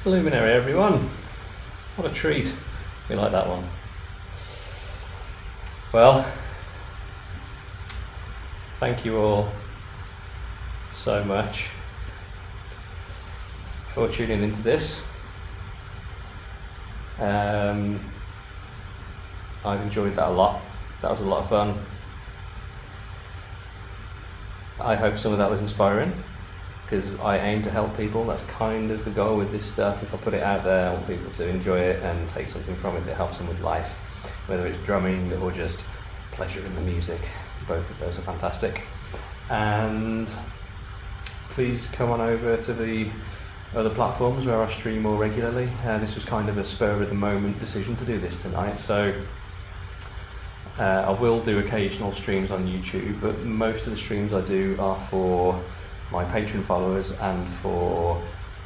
Luminary, everyone. What a treat. We like that one. Well, thank you all so much for tuning into this. I've enjoyed that a lot. That was a lot of fun. I hope some of that was inspiring, because I aim to help people. That's kind of the goal with this stuff. If I put it out there, I want people to enjoy it and take something from it that helps them with life, whether it's drumming or just pleasure in the music. Both of those are fantastic. And please come on over to the other platforms where I stream more regularly. This was kind of a spur of the moment decision to do this tonight, so I will do occasional streams on YouTube, but most of the streams I do are for my Patreon followers and for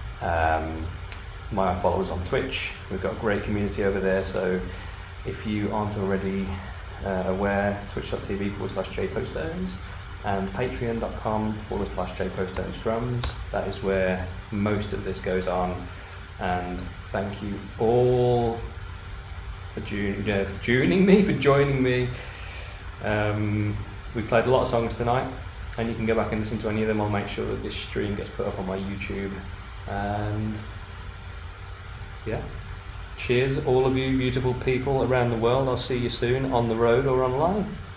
my followers on Twitch. We've got a great community over there, so if you aren't already aware, twitch.tv/jpostones and patreon.com/jpostonesdrums. That is where most of this goes on. And thank you all for joining me. We've played a lot of songs tonight, and you can go back and listen to any of them. I'll make sure that this stream gets put up on my YouTube. And yeah, cheers all of you beautiful people around the world. I'll see you soon on the road or online.